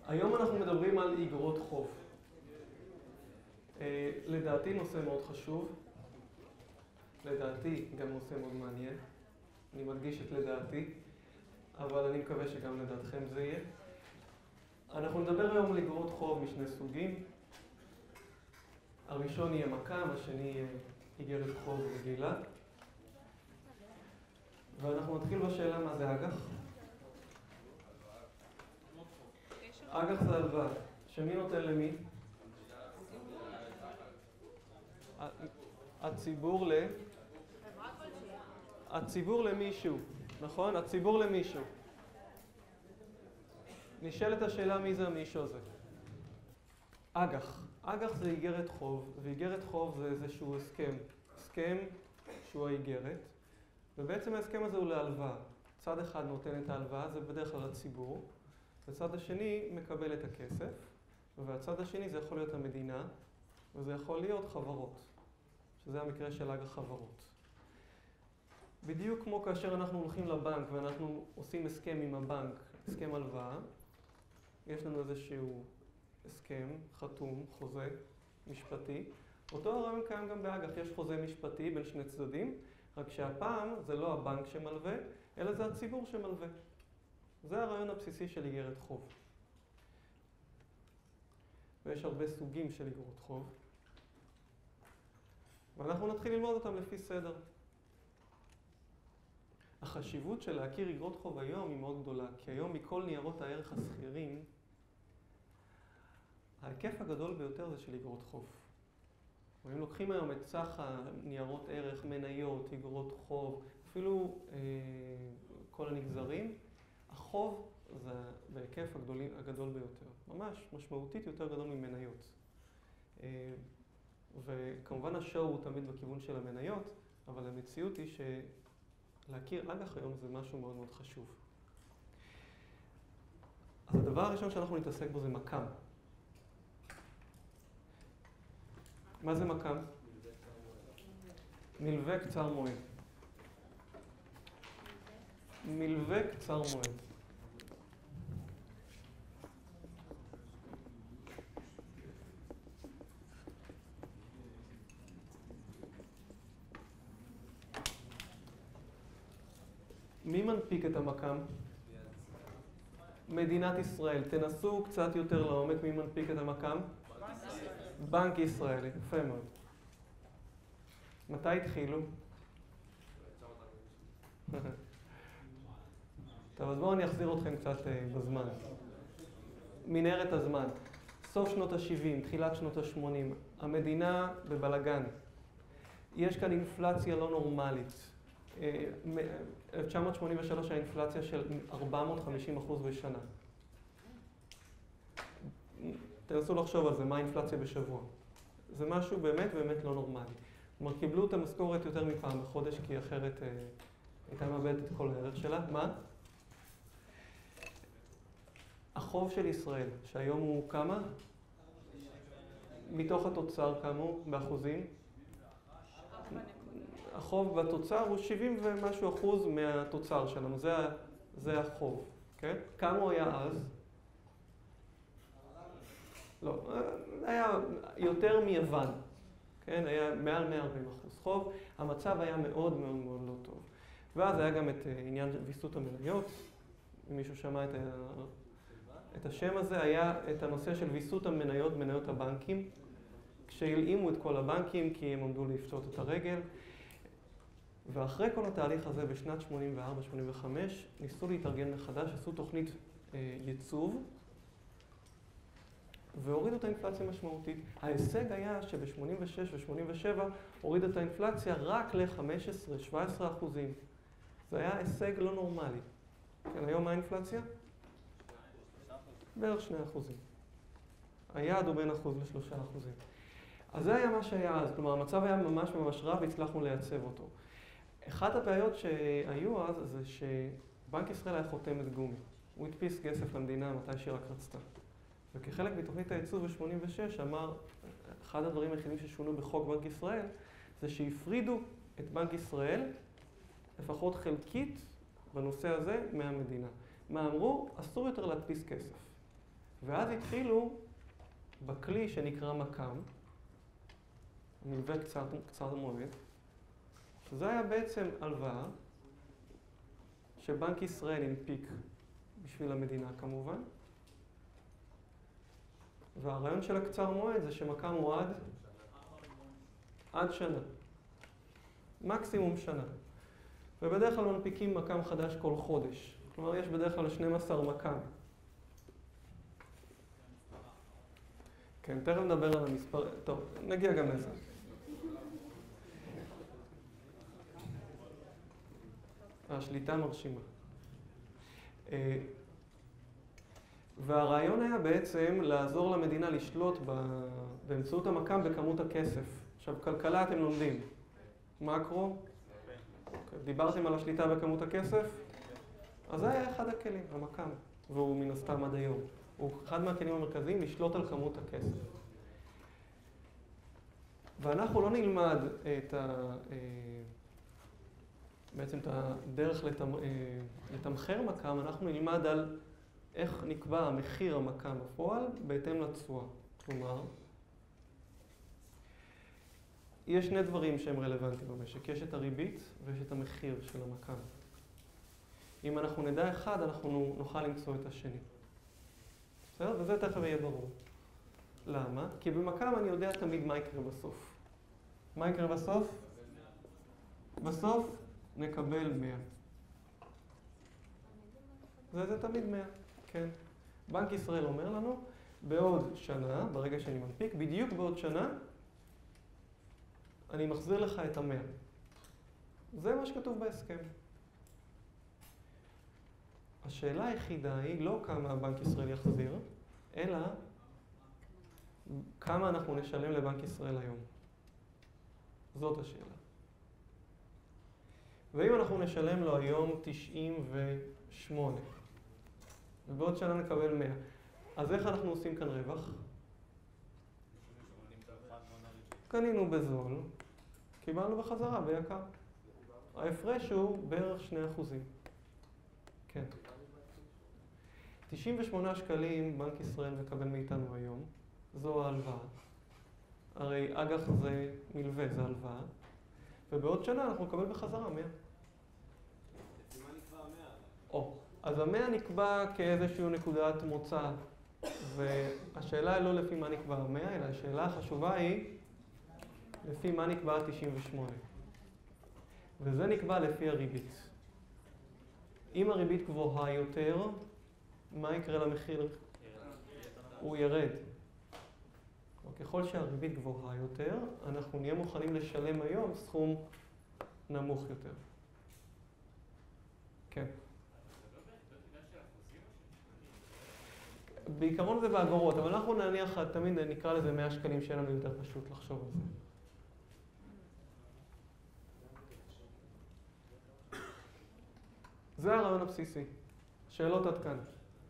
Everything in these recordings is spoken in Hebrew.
היום אנחנו מדברים על איגרות חוב. לדעתי נושא מאוד חשוב, לדעתי גם נושא מאוד מעניין. אני מדגיש את לדעתי, אבל אני מקווה שגם לדעתכם זה יהיה. אנחנו נדבר היום על איגרות חוב משני סוגים. הראשון יהיה מק"מ, השני יהיה איגרת חוב רגילה. ואנחנו נתחיל בשאלה מה זה אג"ח. אג"ח זה הלוואה. שמי נותן למי? הציבור למישהו, נכון? הציבור למישהו. נשאלת השאלה מי זה המישהו הזה. אג"ח. אג"ח זה איגרת חוב, ואיגרת חוב זה איזשהו הסכם שהוא האיגרת, ובעצם ההסכם הזה הוא להלוואה. צד אחד נותן את ההלוואה, זה בדרך כלל הציבור, וצד השני מקבל את הכסף, והצד השני זה יכול להיות המדינה, וזה יכול להיות חברות, שזה המקרה של אג"ח חברות. בדיוק כמו כאשר אנחנו הולכים לבנק ואנחנו עושים הסכם עם הבנק, הסכם הלוואה, יש לנו איזשהו הסכם, חתום, חוזה משפטי. אותו הרעיון קיים גם באג"ח, יש חוזה משפטי בין שני צדדים, רק שהפעם זה לא הבנק שמלווה, אלא זה הציבור שמלווה. זה הרעיון הבסיסי של איגרת חוב. ויש הרבה סוגים של איגרות חוב. ואנחנו נתחיל ללמוד אותם לפי סדר. החשיבות של להכיר איגרות חוב היום היא מאוד גדולה, כי היום מכל ניירות הערך הסחירים, ההיקף הגדול ביותר זה של איגרות חוב. אם לוקחים היום את סך הניירות ערך, מניות, איגרות חוב, אפילו כל הנגזרים, החוב זה בהיקף הגדול ביותר. ממש משמעותית יותר גדול ממניות. וכמובן השואו הוא תמיד בכיוון של המניות, אבל המציאות היא שלהכיר אג"ח היום זה משהו מאוד מאוד חשוב. אז הדבר הראשון שאנחנו נתעסק בו זה מק"מ. מה זה מק"מ? מלווה קצר מועד. מלווה קצר מועד. מי מנפיק את המק"מ? מדינת ישראל. תנסו קצת יותר לעומק מי מנפיק את המק"מ? בנק ישראל. יפה מאוד. מתי התחילו? טוב, אז בואו אני אחזיר אתכם קצת בזמן. מנהרת הזמן. סוף שנות ה-70, תחילת שנות ה-80. המדינה בבלגן. יש כאן אינפלציה לא נורמלית. 1983 האינפלציה של 450% בשנה. תנסו לחשוב על זה, מה האינפלציה בשבוע. זה משהו באמת באמת לא נורמלי. כלומר, קיבלו את המשכורת יותר מפעם בחודש, כי אחרת הייתה מאבדת את כל הערך שלה. מה? החוב של ישראל, שהיום הוא כמה? מתוך התוצר, כמה הוא? באחוזים? החוב בתוצר הוא 70 ומשהו אחוז מהתוצר שלנו, זה החוב, כן? כמה הוא היה אז? לא, היה יותר מיוון, כן? היה מעל 140% חוב, המצב היה מאוד מאוד מאוד לא טוב. ואז היה גם את עניין ויסות המניות, אם מישהו שמע את השם הזה, היה את הנושא של ויסות המניות, מניות הבנקים, כשהלאימו את כל הבנקים כי הם עמדו לפשוט את הרגל. ואחרי כל התהליך הזה, בשנת 84-85, ניסו להתארגן מחדש, עשו תוכנית ייצוב, והורידו את האינפלציה משמעותית. ההישג היה שב-86 ו-87 הורידו את האינפלציה רק ל-15-17%. זה היה הישג לא נורמלי. כן, היום מה האינפלציה? בערך 2%. היעד הוא בין 1% ל-3%. אז זה היה מה שהיה אז, כלומר המצב היה ממש ממש רע והצלחנו לייצב אותו. אחת הבעיות שהיו אז זה שבנק ישראל היה חותמת גומי. הוא הדפיס כסף למדינה מתי שהיא רק רצתה. וכחלק מתוכנית הייצוב ב-86 אמר, אחד הדברים היחידים ששונו בחוק בנק ישראל, זה שהפרידו את בנק ישראל, לפחות חלקית, בנושא הזה מהמדינה. מה אמרו? אסור יותר להדפיס כסף. ואז התחילו בכלי שנקרא מקם, מלווה קצר מועד, שזה היה בעצם הלוואה שבנק ישראל הנפיק בשביל המדינה כמובן, והרעיון של הקצר מועד זה שמקם הוא עד שנה, מקסימום שנה, ובדרך כלל מנפיקים מקם חדש כל חודש, כלומר יש בדרך כלל 12 מקם. כן, תכף נדבר על המספר, טוב, נגיע גם לזה. השליטה מרשימה. והרעיון היה בעצם לעזור למדינה לשלוט באמצעות המקם בכמות הכסף. עכשיו, כלכלה אתם לומדים. מקרו? דיברתם על השליטה בכמות הכסף? אז זה היה אחד הכלים, המקם, והוא מן הסתם עד היום. הוא אחד מהכלים המרכזיים לשלוט על כמות הכסף. ואנחנו לא נלמד בעצם את הדרך לתמחר מקם, אנחנו נלמד על איך נקבע המחיר המקם בפועל בהתאם לתשואה. כלומר, יש שני דברים שהם רלוונטיים במשק. יש את הריבית ויש את המחיר של המקם. אם אנחנו נדע אחד, אנחנו נוכל למצוא את השני. בסדר? וזה תכף יהיה ברור. למה? כי במקם אני יודע תמיד מה יקרה בסוף. מה יקרה בסוף? בסוף נקבל 100. זה תמיד 100, כן. בנק ישראל אומר לנו, בעוד שנה, ברגע שאני מנפיק, בדיוק בעוד שנה, אני מחזיר לך את 100. זה מה שכתוב בהסכם. השאלה היחידה היא לא כמה בנק ישראל יחזיר, אלא כמה אנחנו נשלם לבנק ישראל היום. זאת השאלה. ואם אנחנו נשלם לו היום 98, ובעוד שנה נקבל 100, אז איך אנחנו עושים כאן רווח? קנינו בזול, קיבלנו בחזרה ביקר. ההפרש הוא בערך 2%. כן. 98 שקלים בנק ישראל מקבל מאיתנו היום, זו ההלוואה. הרי אג"ח זה מלווה, זה הלוואה. ובעוד שנה אנחנו נקבל בחזרה 100. לפי מה נקבע 100? אז 100 נקבע כאיזושהי נקודת מוצא, והשאלה היא לא לפי מה נקבע 100, אלא השאלה החשובה היא לפי מה נקבע 98. וזה נקבע לפי הריבית. אם הריבית גבוהה יותר, מה יקרה למחיר? הוא ירד. ככל שהריבית גבוהה יותר, אנחנו נהיה מוכנים לשלם היום סכום נמוך יותר. כן. בעיקרון זה באגורות, אבל אנחנו נניח, תמיד נקרא לזה 100 שקלים, שיהיה לנו יותר פשוט לחשוב על זה. זה הרעיון הבסיסי. שאלות עד כאן.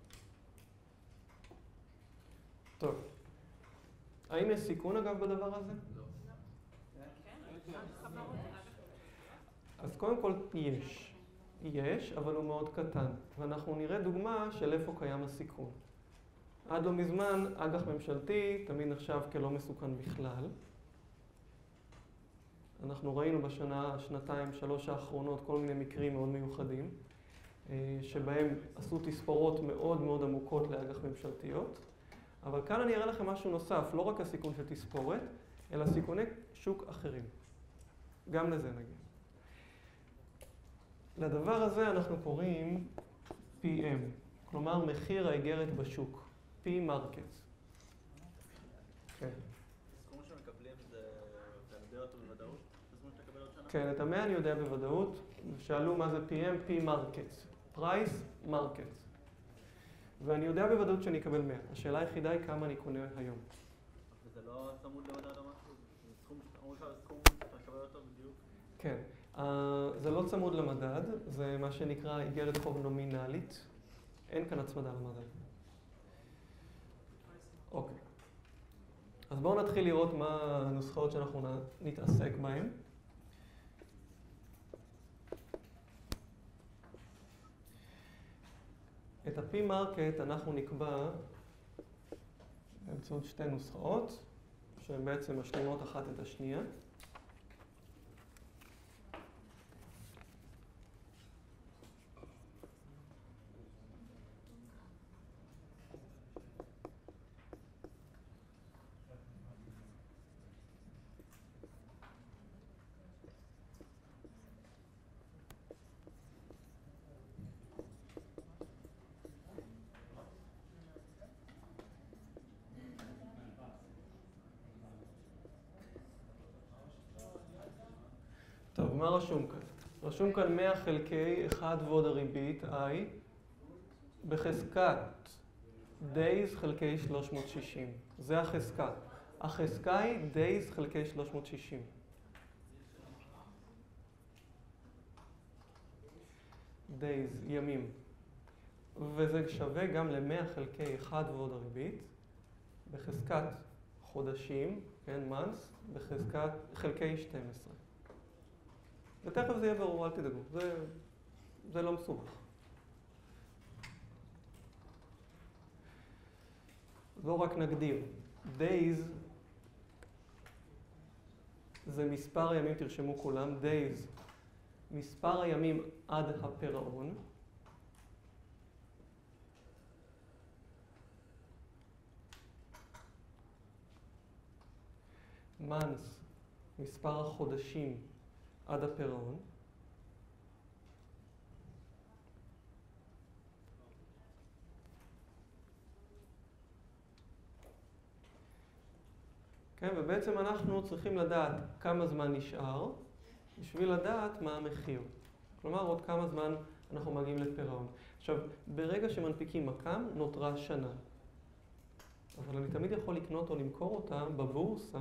טוב. האם יש סיכון אגב בדבר הזה? לא. אז קודם כל יש, אבל הוא מאוד קטן. ואנחנו נראה דוגמה של איפה קיים הסיכון. עד לא מזמן, אג"ח ממשלתי תמיד נחשב כלא מסוכן בכלל. אנחנו ראינו בשנה, שנתיים, 3 האחרונות כל מיני מקרים מאוד מיוחדים, שבהם עשו תספורות מאוד מאוד עמוקות לאג"ח ממשלתיות. אבל כאן אני אראה לכם משהו נוסף, לא רק הסיכון של תספורת, אלא סיכוני שוק אחרים. גם לזה נגיד. לדבר הזה אנחנו קוראים PM, כלומר מחיר האיגרת בשוק, P-Market. כן. הסכום שמקבלים זה, אתה יודע אותו בוודאות? הסכום שתקבל עוד שנה? כן, את 100 אני יודע בוודאות. שאלו מה זה PM, P-Market. Price Market. ואני יודע בוודאות שאני אקבל 100. השאלה היחידה היא כמה אני קונה היום. וזה לא צמוד למדד או משהו? זה סכום, אמרו לך סכום, אתה מקבל אותו בדיוק? כן. זה לא צמוד למדד, זה מה שנקרא איגרת חוב נומינלית. אין כאן הצמדה למדד. אוקיי. אז בואו נתחיל לראות מה הנוסחאות שאנחנו נתעסק בהן. את ה-P-Market אנחנו נקבע באמצעות שתי נוסחאות, שהן בעצם משלימות אחת את השנייה. טוב, מה רשום כאן? רשום כאן 100 חלקי 1 ועוד הריבית, I, בחזקת days חלקי 360. זה החזקה. החזקה היא days חלקי 360. days, ימים. וזה שווה גם ל-100 חלקי 1 ועוד הריבית, בחזקת חודשים, כן, months, בחזקת חלקי 12. ותכף זה יהיה ברור, אל תדאגו, זה לא מסובך. לא רק נגדיר, days זה מספר הימים, תרשמו כולם, days, מספר הימים עד הפירעון. months, מספר החודשים עד הפירעון. כן, ובעצם אנחנו צריכים לדעת כמה זמן נשאר בשביל לדעת מה המחיר. כלומר, עוד כמה זמן אנחנו מגיעים לפירעון. עכשיו, ברגע שמנפיקים מקם, נותרה שנה. אבל אני תמיד יכול לקנות או למכור אותה בבורסה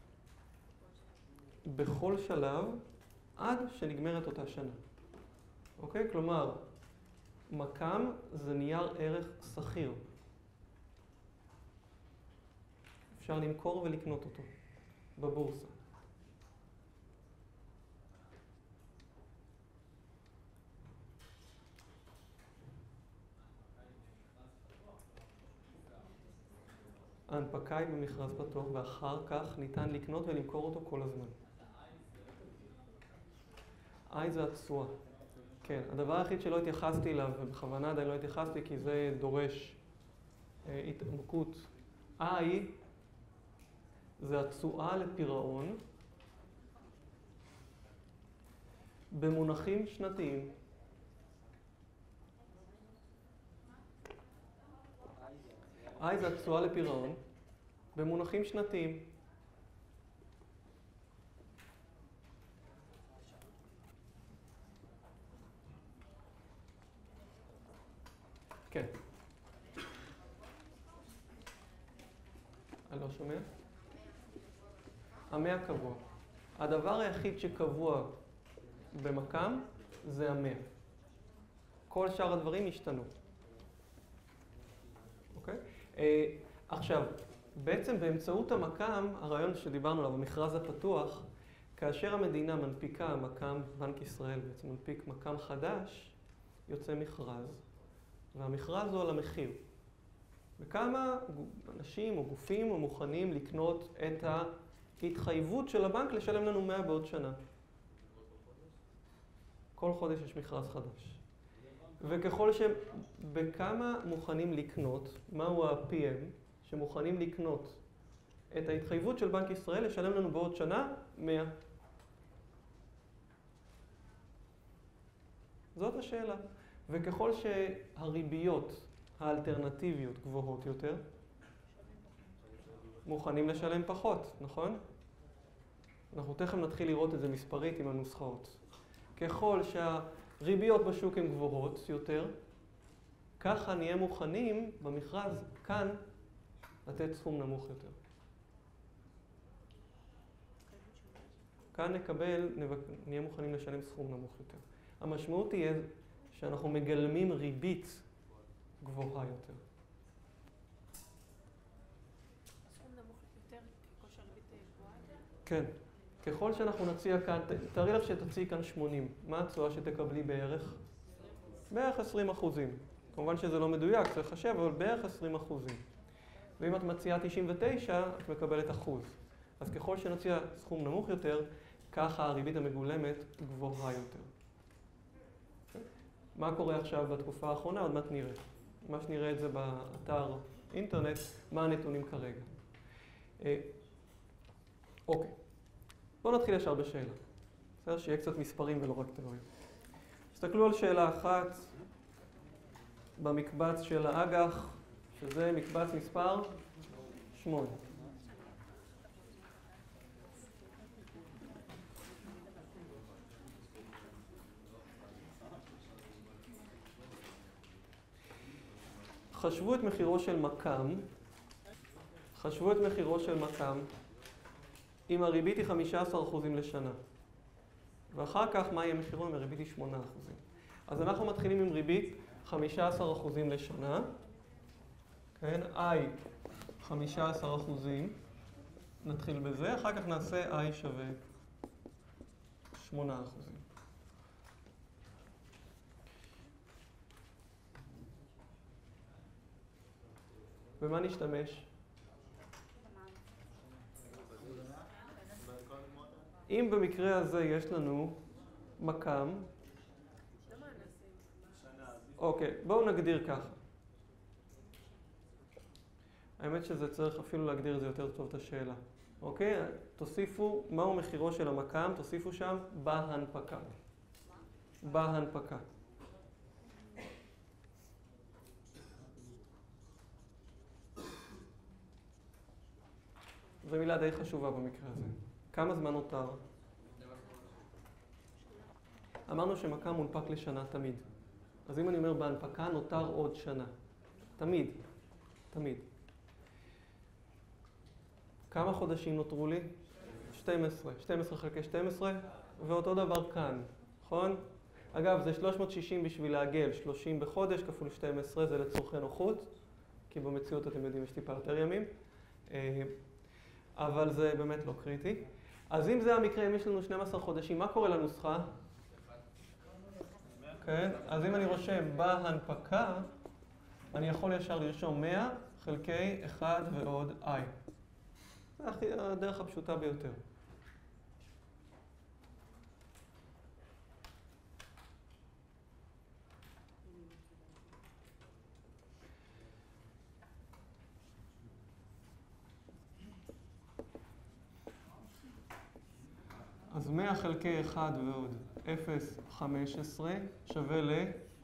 בכל שלב עד שנגמרת אותה שנה. אוקיי? כלומר, מקם זה נייר ערך סחיר. אפשר למכור ולקנות אותו בבורסה. ההנפקה היא במכרז פתוח, ואחר כך ניתן לקנות ולמכור אותו כל הזמן. I זה התשואה. כן, הדבר היחיד שלא התייחסתי אליו, ובכוונה עדיין לא התייחסתי כי זה דורש התעמקות. I זה התשואה לפירעון במונחים שנתיים. I זה התשואה לפירעון במונחים שנתיים. כן. אני לא שומע? ה-100 קבוע. הדבר היחיד שקבוע במקם זה ה-100. כל שאר הדברים השתנו. אוקיי? עכשיו, בעצם באמצעות המקם, הרעיון שדיברנו עליו, המכרז הפתוח, כאשר המדינה מנפיקה מקם, בנק ישראל בעצם מנפיק מקם חדש, יוצא מכרז, והמכרז הוא על המחיר. וכמה אנשים או גופים מוכנים לקנות את ההתחייבות של הבנק לשלם לנו 100 בעוד שנה. כל חודש יש מכרז חדש. וככל שבכמה מוכנים לקנות, מהו ה-PM, שמוכנים לקנות את ההתחייבות של בנק ישראל לשלם לנו בעוד שנה 100. זאת השאלה. וככל שהריביות האלטרנטיביות גבוהות יותר, מוכנים לשלם פחות, נכון? אנחנו תכף נתחיל לראות את זה מספרית עם הנוסחאות. ככל שהריביות בשוק הן גבוהות יותר, ככה נהיה מוכנים במכרז כאן לתת סכום נמוך יותר. כאן נהיה מוכנים לשלם סכום נמוך יותר. המשמעות תהיה שאנחנו מגלמים ריבית גבוהה יותר. סכום נמוך יותר ככל שהריבית גבוהה יותר? כן. ככל שאנחנו נציע כאן, תארי לך שתציעי כאן 80. מה התשואה שתקבלי בערך? בערך 20%. כמובן שזה לא מדויק, צריך לחשב, אבל בערך 20%. ואם את מציעה 99, את מקבלת אחוז. אז ככל שנציע סכום נמוך יותר, ככה הריבית המגולמת גבוהה יותר. מה קורה עכשיו בתקופה האחרונה? עוד מעט נראה. מה שנראה את זה באתר אינטרנט, מה הנתונים כרגע. אוקיי. בואו נתחיל ישר בשאלה. בסדר? שיהיה קצת מספרים ולא רק תיאוריה. תסתכלו על שאלה אחת במקבץ של האג"ח, שזה מקבץ מספר 8. חשבו את מחירו של מקם, אם הריבית היא 15% לשנה. ואחר כך מה יהיה מחירו אם הריבית היא 8%. אז אנחנו מתחילים עם ריבית 15% לשנה. כן, I 15%, נתחיל בזה, אחר כך נעשה I שווה 8%. במה נשתמש? אם במקרה הזה יש לנו מקם, אוקיי, בואו נגדיר ככה. האמת שזה צריך אפילו להגדיר את זה יותר טוב את השאלה. אוקיי? תוסיפו מהו מחירו של המקם, תוסיפו שם בהנפקה. בהנפקה. זו מילה די חשובה במקרה הזה. כמה זמן נותר? אמרנו שמקם מונפק לשנה תמיד. אז אם אני אומר בהנפקה, נותר עוד שנה. תמיד. תמיד. כמה חודשים נותרו לי? 12. 12 חלקי 12, ואותו דבר כאן, נכון? אגב, זה 360 בשביל לעגל, 30 בחודש כפול 12, זה לצורכי נוחות, כי במציאות אתם יודעים, יש טיפה יותר ימים. אבל זה באמת לא קריטי. אז אם זה המקרה, אם יש לנו 12 חודשים, מה קורה לנוסחה? כן, אז אם אני רושם בהנפקה, אני יכול ישר לרשום 100 חלקי 1 ועוד I. זה הדרך הפשוטה ביותר. אז 100 חלקי 1 ועוד 0.15 שווה ל...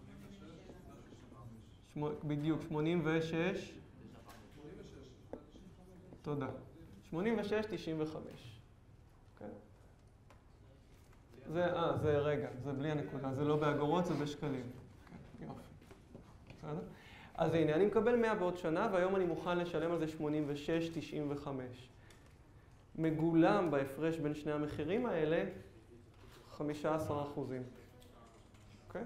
בדיוק, 86. תודה. 86.95. כן. זה רגע, זה בלי הנקודה, זה לא באגורות, זה בשקלים. כן, יופי. בסדר? אז הנה, אני מקבל 100 בעוד שנה, והיום אני מוכן לשלם על זה 86.95. מגולם בהפרש בין שני המחירים האלה 15%. אוקיי?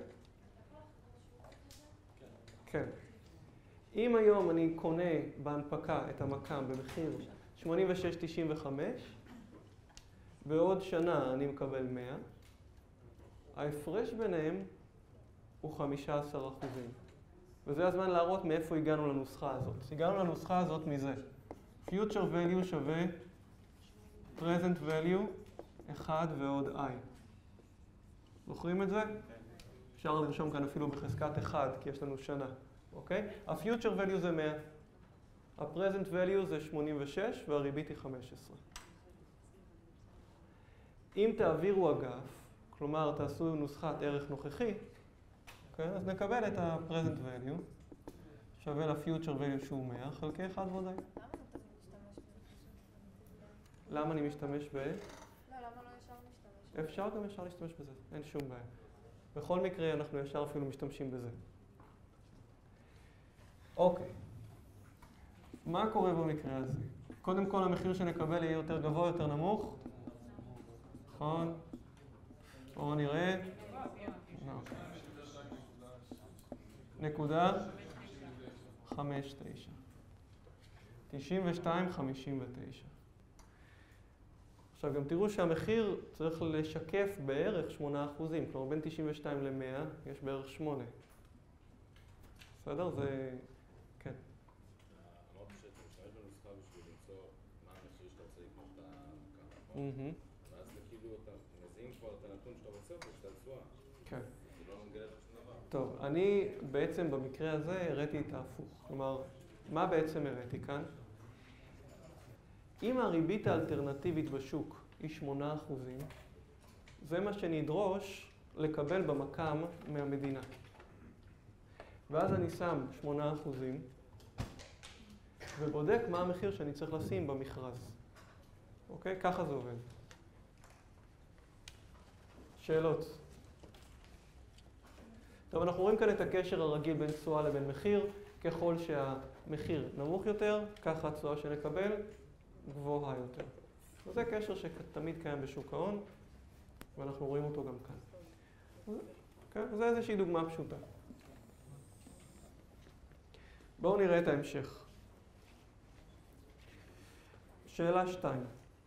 כן. אם היום אני קונה בהנפקה את המקם במחיר 86.95, בעוד שנה אני מקבל 100, ההפרש ביניהם הוא 15%. וזה הזמן להראות מאיפה הגענו לנוסחה הזאת. הגענו לנוסחה הזאת מזה. future value שווה present value 1 ועוד I. זוכרים את זה? אפשר לרשום כאן אפילו בחזקת 1, כי יש לנו שנה. אוקיי? ה-future value זה 100. ה-present value זה 86 והריבית היא 15. אם תעבירו אגף, כלומר תעשו נוסחת ערך נוכחי, אוקיי? אז נקבל את ה-present value שווה ל-future value שהוא 100 חלקי 1 ועוד I. למה אני משתמש ב... לא, למה לא ישר משתמש? אפשר גם ישר להשתמש בזה, אין שום בעיה. בכל מקרה אנחנו ישר אפילו משתמשים בזה. אוקיי. מה קורה במקרה הזה? קודם כל המחיר שנקבל יהיה יותר גבוה, יותר נמוך. נכון? בואו נראה. נקודה 59. 92.59. עכשיו גם תראו שהמחיר צריך לשקף בערך 8%, כלומר בין 92 ל-100 יש בערך 8. בסדר? זה... כן. אמרת שאתה משתמש ואז זה כאילו אתה מזהים כבר את הנתון שאתה רוצה או שאתה תשואה. כן. זה לא מגלה לך שום דבר. טוב, אני בעצם במקרה הזה הראיתי את ההפוך. כלומר, מה בעצם הראיתי כאן? אם הריבית האלטרנטיבית בשוק היא 8%, זה מה שנדרוש לקבל במקם מהמדינה. ואז אני שם 8% ובודק מה המחיר שאני צריך לשים במכרז. אוקיי? ככה זה עובד. שאלות? טוב, אנחנו רואים כאן את הקשר הרגיל בין תשואה לבין מחיר. ככל שהמחיר נמוך יותר, ככה התשואה שנקבל גבוהה יותר. וזה קשר שתמיד קיים בשוק ההון, ואנחנו רואים אותו גם כאן. Okay? זה איזושהי דוגמה פשוטה. בואו נראה את ההמשך. שאלה 2.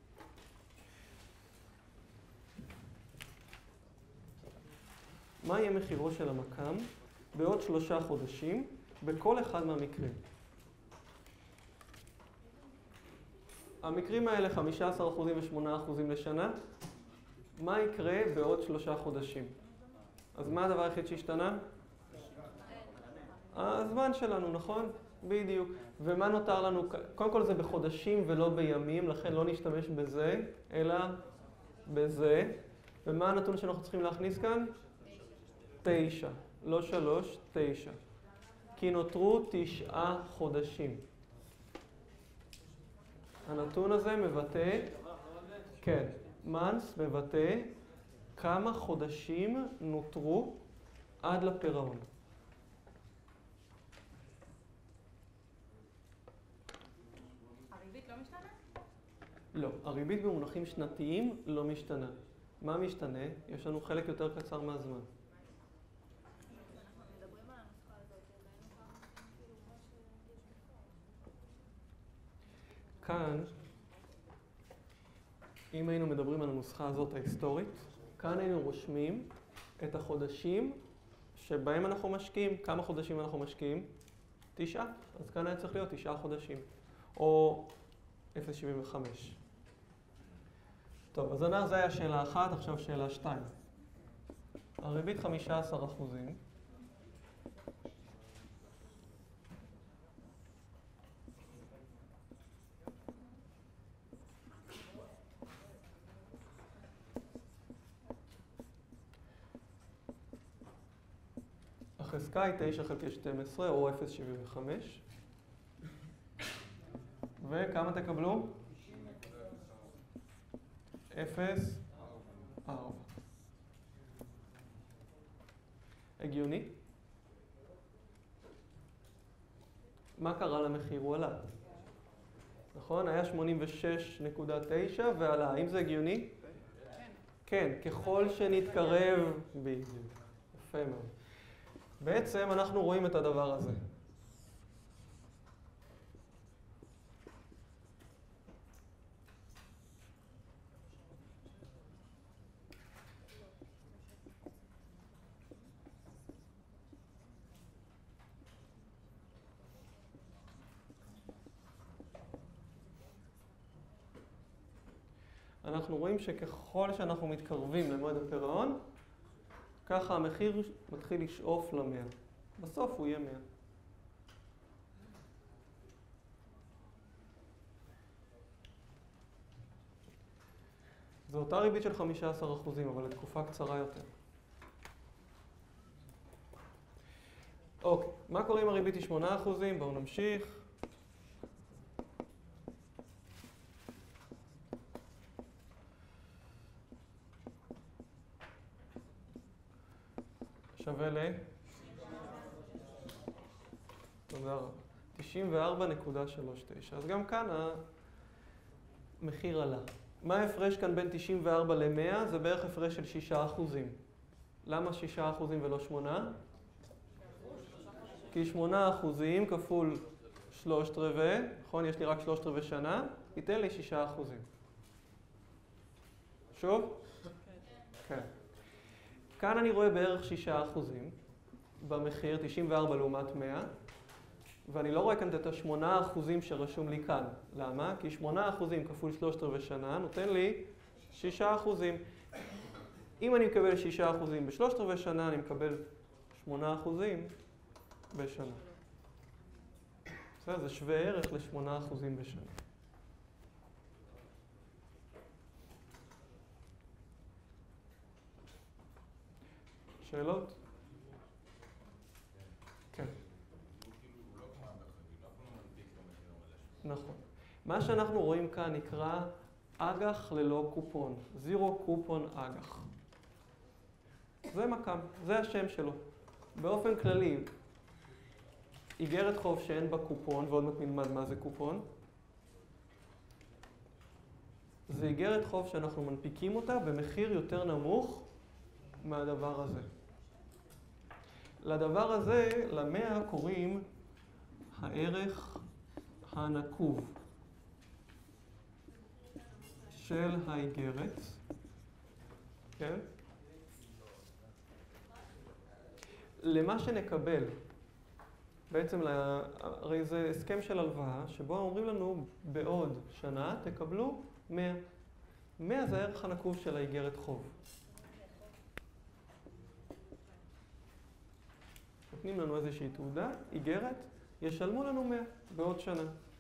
מה יהיה מחירו של המקם בעוד 3 חודשים בכל אחד מהמקרים? המקרים האלה 15% ו8% לשנה. מה יקרה בעוד 3 חודשים? אז מה הדבר היחיד שהשתנה? הזמן שלנו, נכון? בדיוק. ומה נותר לנו? קודם כל זה בחודשים ולא בימים, לכן לא נשתמש בזה, אלא בזה. ומה הנתון שאנחנו צריכים להכניס כאן? 9. לא 3, 9. כי נותרו 9 חודשים. הנתון הזה מבטא, כן, months מבטא כמה חודשים נותרו עד לפירעון. הריבית לא משתנה? לא, הריבית במונחים שנתיים לא משתנה. מה משתנה? יש לנו חלק יותר קצר מהזמן. אנחנו מדברים על הנוסחה הזאת, ראינו כמה כאילו מה שיש בפועל. כאן, אם היינו מדברים על הנוסחה הזאת ההיסטורית, כאן היינו רושמים את החודשים שבהם אנחנו משקיעים. כמה חודשים אנחנו משקיעים? 9. אז כאן היה צריך להיות 9 חודשים. או 0.75. טוב, אז זה היה שאלה 1, עכשיו שאלה 2. הריבית 15%. החזקה היא 9 חלקי 12 או 0.75. וכמה תקבלו? 0.4. הגיוני? מה קרה למחיר? הוא עלה. נכון? היה 86.9 ועלה. האם זה הגיוני? כן, ככל שנתקרב בדיוק. יפה מאוד. בעצם אנחנו רואים את הדבר הזה. אנחנו רואים שככל שאנחנו מתקרבים למועד הפירעון, ככה המחיר מתחיל לשאוף ל-100. בסוף הוא יהיה 100. זו אותה ריבית של 15%, אבל לתקופה קצרה יותר. אוקיי, מה קורה אם הריבית היא 8%? בואו נמשיך. שווה ל... תודה רבה. 94.39. אז גם כאן המחיר עלה. מה ההפרש כאן בין 94 ל-100? זה בערך הפרש של 6%. למה 6% ולא 8? כי 8% כפול 3/4, נכון? יש לי רק 3/4 שנה, ייתן לי 6%. שוב? כן. כאן אני רואה בערך 6% במחיר, 94 לעומת 100. ואני לא רואה כאן את ה8% שרשום לי כאן. למה? כי 8% כפול 3/4 שנה נותן לי 6%. אם אני מקבל 6% ב3/4 שנה, אני מקבל 8% בשנה. זה שווה ערך ל8% בשנה. שאלות? כן. נכון. מה שאנחנו רואים כאן נקרא אג"ח ללא קופון. זירו קופון אג"ח. זה מק"מ, זה השם שלו. באופן כללי, איגרת חוב שאין בה קופון, ועוד מעט נלמד מה זה קופון. זה איגרת חוב שאנחנו מנפיקים אותה במחיר יותר נמוך מהדבר הזה. לדבר הזה, ל100 קוראים הערך הנקוב של האיגרת. כן? למה שנקבל, בעצם, הרי זה הסכם של הלוואה, שבו אומרים לנו בעוד שנה תקבלו 100. 100 זה הערך הנקוב של האיגרת חוב. נותנים לנו איזושהי תעודה, איגרת, ישלמו לנו 100 בעוד שנה.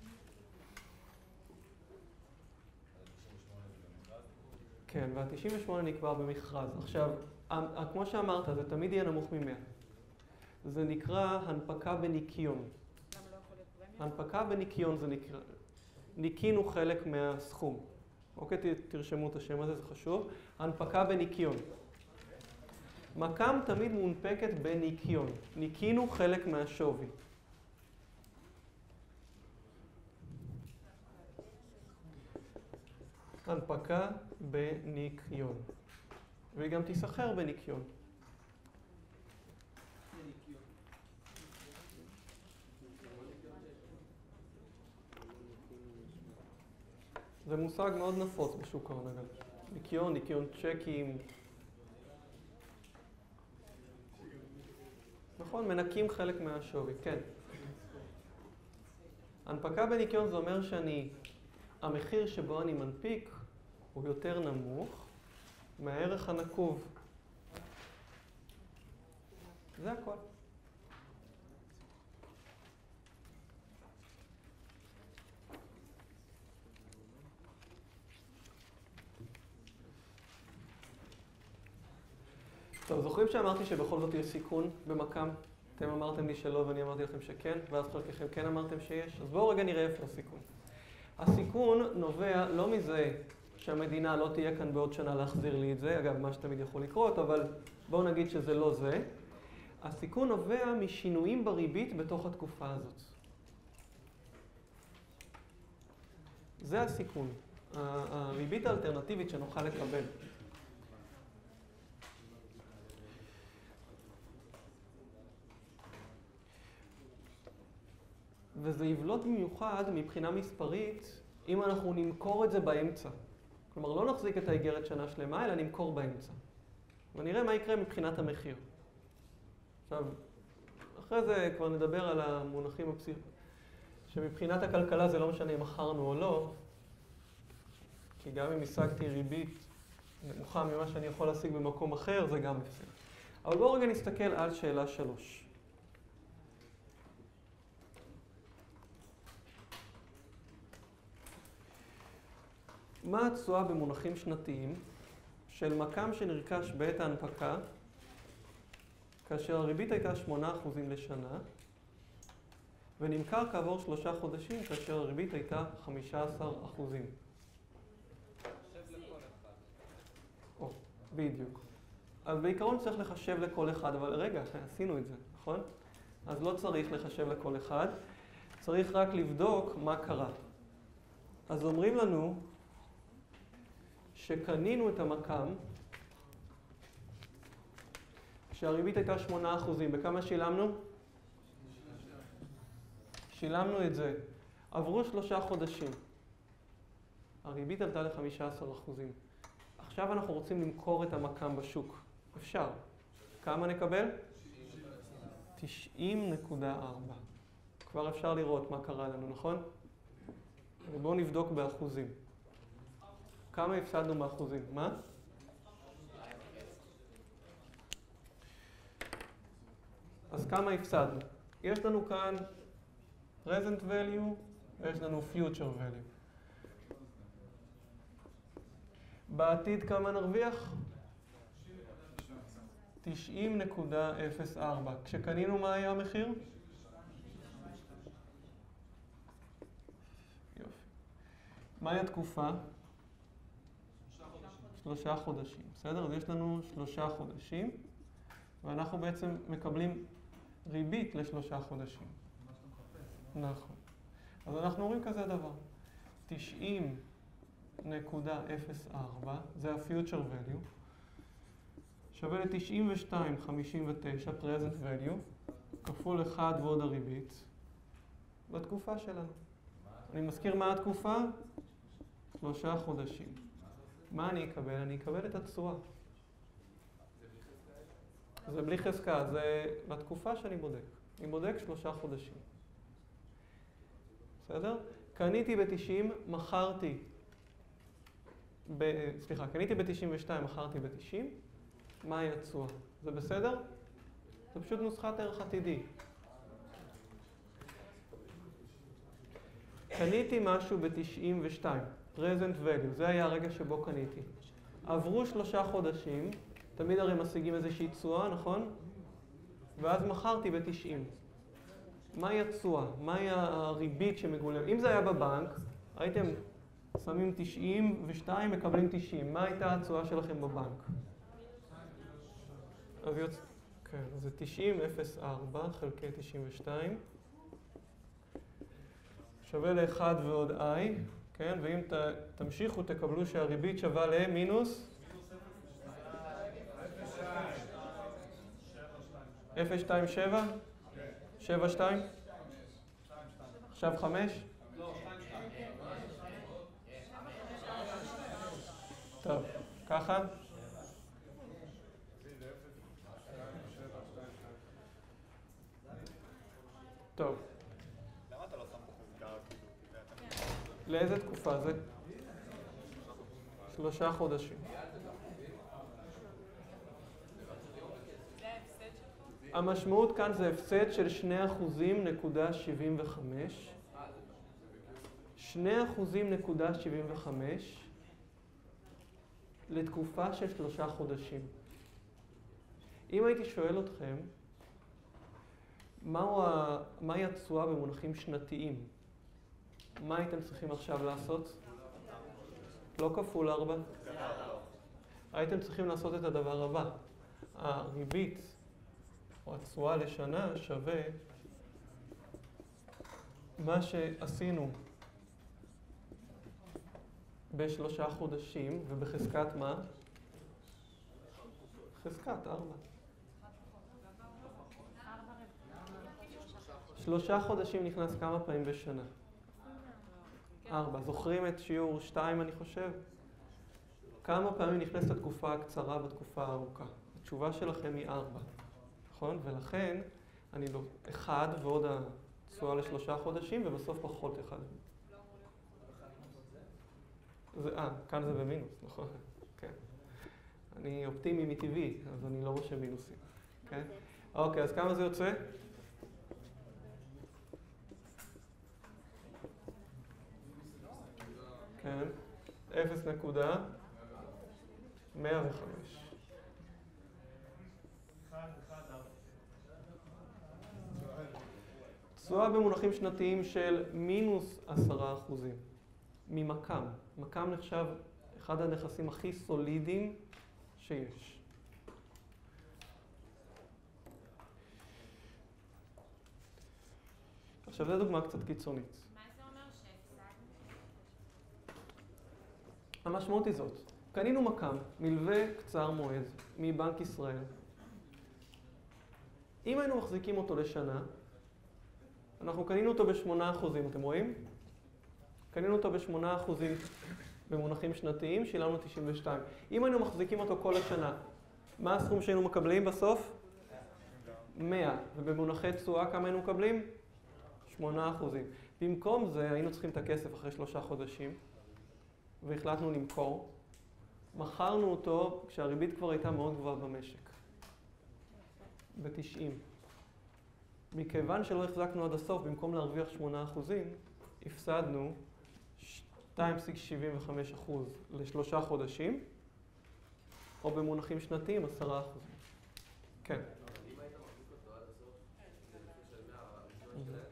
כן, וה-98 נקבע במכרז. עכשיו, כמו שאמרת, זה תמיד יהיה נמוך מ-100. זה נקרא הנפקה בניקיון. למה לא יכול להיות פרמיה? הנפקה בניקיון זה נקרא, ניקינו חלק מהסכום. אוקיי, תרשמו את השם הזה, זה חשוב. הנפקה בניקיון. מק"מ תמיד מונפקת בניקיון. ניקינו חלק מהשווי. הנפקה בניקיון. והיא גם תיסחר בניקיון. זה מושג מאוד נפוץ בשוק ההון אגב. ניקיון, ניקיון צ'קים. נכון, מנקים חלק מהשווי, כן. הנפקה בניקיון זה אומר המחיר שבו אני מנפיק הוא יותר נמוך מהערך הנקוב. זה הכל. טוב, זוכרים שאמרתי שבכל זאת יש סיכון במק"מ? אתם אמרתם לי שלא ואני אמרתי לכם שכן, ואז חלקכם כן אמרתם שיש. אז בואו רגע נראה איפה הסיכון. הסיכון נובע לא מזה שהמדינה לא תהיה כאן בעוד שנה להחזיר לי את זה, אגב, מה שתמיד יכול לקרות, אבל בואו נגיד שזה לא זה. הסיכון נובע משינויים בריבית בתוך התקופה הזאת. זה הסיכון, הריבית האלטרנטיבית שנוכל לקבל. וזה יבלוט במיוחד מבחינה מספרית אם אנחנו נמכור את זה באמצע. כלומר, לא נחזיק את האיגרת שנה שלמה, אלא נמכור באמצע. ונראה מה יקרה מבחינת המחיר. עכשיו, אחרי זה כבר נדבר על המונחים שמבחינת הכלכלה זה לא משנה אם מכרנו או לא, כי גם אם השגתי ריבית נמוכה ממה שאני יכול להשיג במקום אחר, זה גם הפסד. אבל בואו רגע נסתכל על שאלה 3. מה התשואה במונחים שנתיים של מק"מ שנרכש בעת ההנפקה, כאשר הריבית הייתה 8% לשנה, ונמכר כעבור 3 חודשים, כאשר הריבית הייתה 15%? בדיוק. אז בעיקרון צריך לחשב לכל אחד, אבל רגע, עשינו את זה, נכון? אז לא צריך לחשב לכל אחד, צריך רק לבדוק מה קרה. אז אומרים לנו שקנינו את המק"מ, כשהריבית הייתה 8%, בכמה שילמנו? שילמנו את זה. עברו 3 חודשים. הריבית עלתה ל-15%. עכשיו אנחנו רוצים למכור את המק"מ בשוק. אפשר. כמה נקבל? 90.4. כבר אפשר לראות מה קרה לנו, נכון? בואו נבדוק באחוזים. כמה הפסדנו באחוזים? מה? אז כמה הפסדנו? יש לנו כאן present value ויש לנו future value. בעתיד כמה נרוויח? 90.04. כשקנינו מה היה המחיר? יופי. מהי התקופה? 3 חודשים. בסדר? אז יש לנו 3 חודשים, ואנחנו בעצם מקבלים ריבית ל3 חודשים. נכון. אז אנחנו אומרים כזה דבר. 90.04, זה ה-future value, שווה ל-92.59 present value, כפול 1 ועוד הריבית, בתקופה שלנו. אני מזכיר מה התקופה? 3 חודשים. מה אני אקבל? אני אקבל את התשואה. זה בלי חזקה, זה בתקופה שאני בודק. אני בודק 3 חודשים. בסדר? קניתי ב-90, מכרתי קניתי ב-92, מכרתי ב-90. מהי התשואה? זה בסדר? זה פשוט נוסחת ערך עתידי. קניתי משהו ב-92, present value, זה היה הרגע שבו קניתי. עברו 3 חודשים, תמיד הרי משיגים איזושהי תשואה, נכון? ואז מכרתי ב-90. מהי התשואה? מהי הריבית שמגולם? אם זה היה בבנק, הייתם שמים 92, מקבלים 90. מה הייתה התשואה שלכם בבנק? אז כן, זה 90.04 חלקי 92. שווה ל-1 ועוד i, כן? ואם תמשיכו, תקבלו שהריבית שווה למינוס 0.27? 7.2? עכשיו 5? טוב, ככה? טוב. למה אתה לא שם בחזקה? לאיזה תקופה זה? 3 חודשים. המשמעות כאן זה הפסד של 2.75%. 2.75% לתקופה של 3 חודשים. אם הייתי שואל אתכם, מהי התשואה במונחים שנתיים? מה הייתם צריכים עכשיו לעשות? לא כפול 4. הייתם צריכים לעשות את הדבר הבא. הריבית או התשואה לשנה שווה מה שעשינו ב3 חודשים, ובחזקת מה? חזקת 4. 3 חודשים נכנס כמה פעמים בשנה? 4. זוכרים את שיעור 2, אני חושב? כמה פעמים נכנסת התקופה הקצרה בתקופה הארוכה? התשובה שלכם היא 4. נכון? ולכן אני 1 ועוד התשואה ל3 חודשים, ובסוף פחות 1. כאן זה במינוס, נכון? כן. אני אופטימי מטבעי, אז אני לא רושם מינוסים. כן? אוקיי, אז כמה זה יוצא? כן, 0.105. תשואה במונחים שנתיים של מינוס 10% ממקם. מקם נחשב אחד הנכסים הכי סולידיים שיש. עכשיו, זו דוגמה קצת קיצונית. מה זה אומר שהפסדנו? המשמעות היא זאת. קנינו מקם, מלווה קצר מועד, מבנק ישראל. אם היינו מחזיקים אותו לשנה, אנחנו קנינו אותו ב8%, אתם רואים? קנינו אותו ב8% במונחים שנתיים, שילמנו 92. אם היינו מחזיקים אותו כל השנה, מה הסכום שהיינו מקבלים בסוף? 100. ובמונחי תשואה כמה היינו מקבלים? 8%. במקום זה היינו צריכים את הכסף אחרי 3 חודשים, והחלטנו למכור. מכרנו אותו כשהריבית כבר הייתה מאוד גבוהה במשק, ב-90. מכיוון שלא החזקנו עד הסוף, במקום להרוויח 8%, הפסדנו 2.75% ל3 חודשים, או במונחים שנתיים 10%. כן. אם היית מחזיק אותו עד הסוף, זה לפי של 100,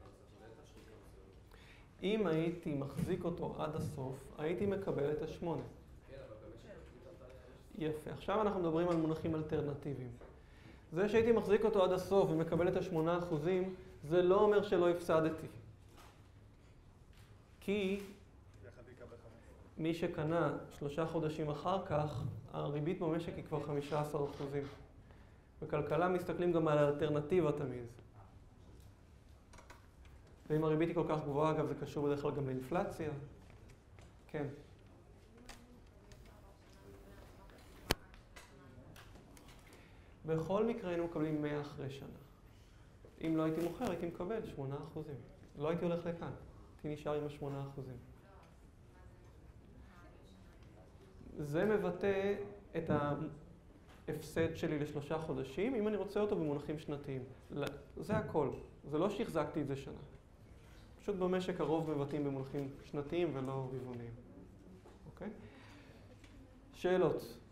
אם הייתי מחזיק אותו עד הסוף, הייתי מקבל את ה-8. כן, אבל במשק אתה יפה. עכשיו אנחנו מדברים על מונחים אלטרנטיביים. זה שהייתי מחזיק אותו עד הסוף ומקבל את ה-8%, זה לא אומר שלא הפסדתי. כי מי שקנה 3 חודשים אחר כך, הריבית במשק היא כבר 15%. בכלכלה מסתכלים גם על האלטרנטיבה תמיד. ואם הריבית היא כל כך גבוהה, אגב, זה קשור בדרך כלל גם לאינפלציה. כן. בכל מקרה היינו מקבלים 100 אחרי שנה. אם לא הייתי מוכר, הייתי מקבל 8%. לא הייתי הולך לכאן. הייתי נשאר עם ה-8%. זה מבטא את ההפסד שלי ל3 חודשים, אם אני רוצה אותו במונחים שנתיים. זה הכל. זה לא שהחזקתי את זה שנה. פשוט במשק הרוב מבטאים במונחים שנתיים ולא רבעוניים. אוקיי? שאלות?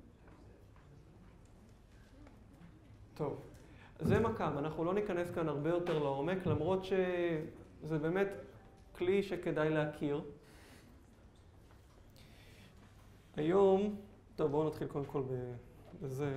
טוב. זה מקם. אנחנו לא ניכנס כאן הרבה יותר לעומק, למרות שזה באמת כלי שכדאי להכיר. היום, טוב, בואו נתחיל קודם כל בזה.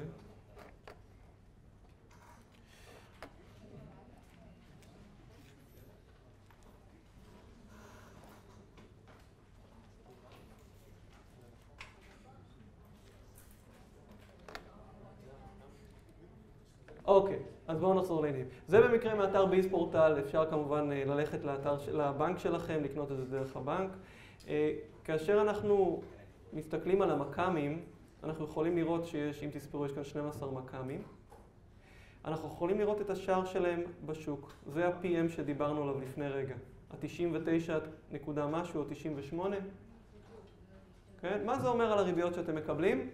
אוקיי, אז בואו נחזור לעניינים. זה במקרה מאתר ביז פורטל, אפשר כמובן ללכת לבנק שלכם, לקנות את זה דרך הבנק. כאשר אנחנו מסתכלים על המקמים, אנחנו יכולים לראות שיש, אם תספרו, יש כאן 12 מקמים. אנחנו יכולים לראות את השער שלהם בשוק. זה ה-PM שדיברנו עליו לפני רגע. ה-99 נקודה משהו או 98. כן? מה זה אומר על הריביות שאתם מקבלים?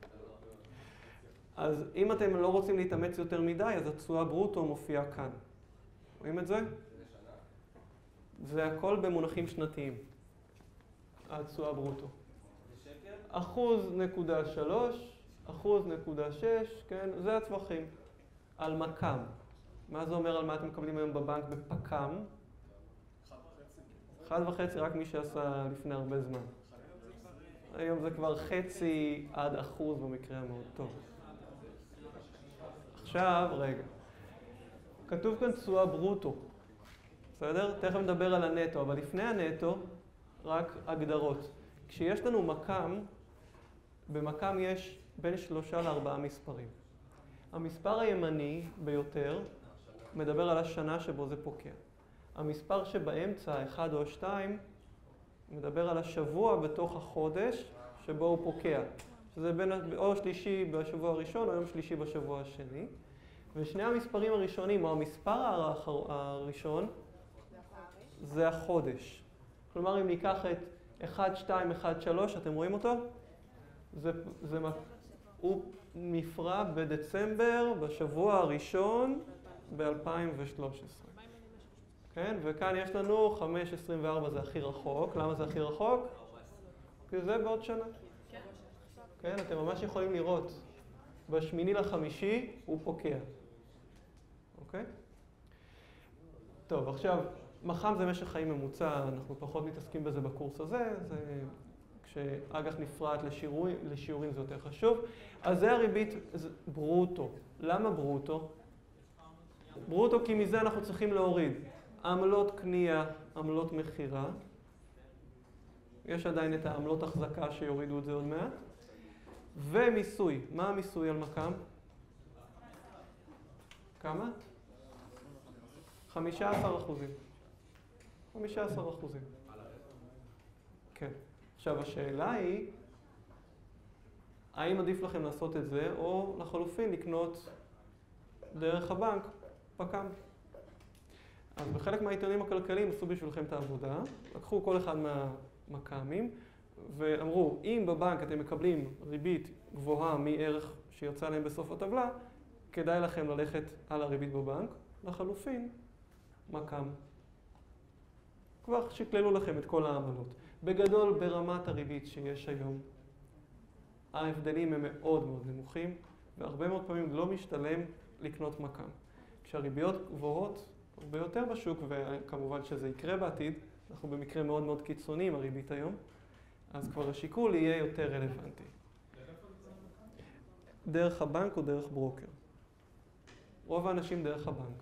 אז אם אתם לא רוצים להתאמץ יותר מדי, אז התשואה ברוטו מופיעה כאן. רואים את זה? זה הכל במונחים שנתיים. התשואה ברוטו. 1.3%, 1.6%, כן? זה הטווחים. על מקם. מה זה אומר על מה אתם מקבלים היום בבנק בפקם? 1.5%, רק מי שעשה לפני הרבה זמן. היום זה כבר 0.5% עד 1% במקרה המאוד טוב. עכשיו, רגע. כתוב כאן תשואה ברוטו. בסדר? תכף נדבר על הנטו, אבל לפני הנטו, רק הגדרות. כשיש לנו מקם, במקם יש בין 3 ל4 מספרים. המספר הימני ביותר מדבר על השנה שבו זה פוקע. המספר שבאמצע, 1 או 2, מדבר על השבוע בתוך החודש שבו הוא פוקע. שזה בין או שלישי בשבוע הראשון או יום שלישי בשבוע השני. ושני המספרים הראשונים, או המספר הראשון, זה החודש. כלומר, אם ניקח את 1, 2, 1, 3, אתם רואים אותו? הוא נפרע בדצמבר, בשבוע הראשון, ב-2013. כן? וכאן יש לנו 5.24, זה הכי רחוק. למה זה הכי רחוק? כי זה בעוד שנה. כן? אתם ממש יכולים לראות. ב8.5 הוא פוקע. אוקיי? טוב, עכשיו, מח"מ זה משך חיים ממוצע, אנחנו פחות מתעסקים בזה בקורס הזה, זה כשאג"ח נפרט לשיעורים זה יותר חשוב. אז זה הריבית ברוטו. למה ברוטו? ברוטו כי מזה אנחנו צריכים להוריד עמלות קנייה, עמלות מחירה. יש עדיין את העמלות החזקה שיורידו את זה עוד מעט. ומיסוי. מה המיסוי על מקם? כמה? 15%. 15%. כן. עכשיו השאלה היא, האם עדיף לכם לעשות את זה, או לחלופין לקנות דרך הבנק פקם? אז בחלק מהעיתונים הכלכליים עשו בשבילכם את העבודה, לקחו כל אחד מהמק"מים ואמרו, אם בבנק אתם מקבלים ריבית גבוהה מערך שיוצא להם בסוף הטבלה, כדאי לכם ללכת על הריבית בבנק, לחלופין, מק"ם. כבר שקללו לכם את כל העמלות. בגדול, ברמת הריבית שיש היום, ההבדלים הם מאוד מאוד נמוכים, והרבה מאוד פעמים לא משתלם לקנות מק"ם. כשהריביות גבוהות הרבה יותר בשוק, וכמובן שזה יקרה בעתיד, אנחנו במקרה מאוד מאוד קיצוני עם הריבית היום, אז כבר השיקול יהיה יותר רלוונטי. דרך הבנק או דרך ברוקר? רוב האנשים דרך הבנק.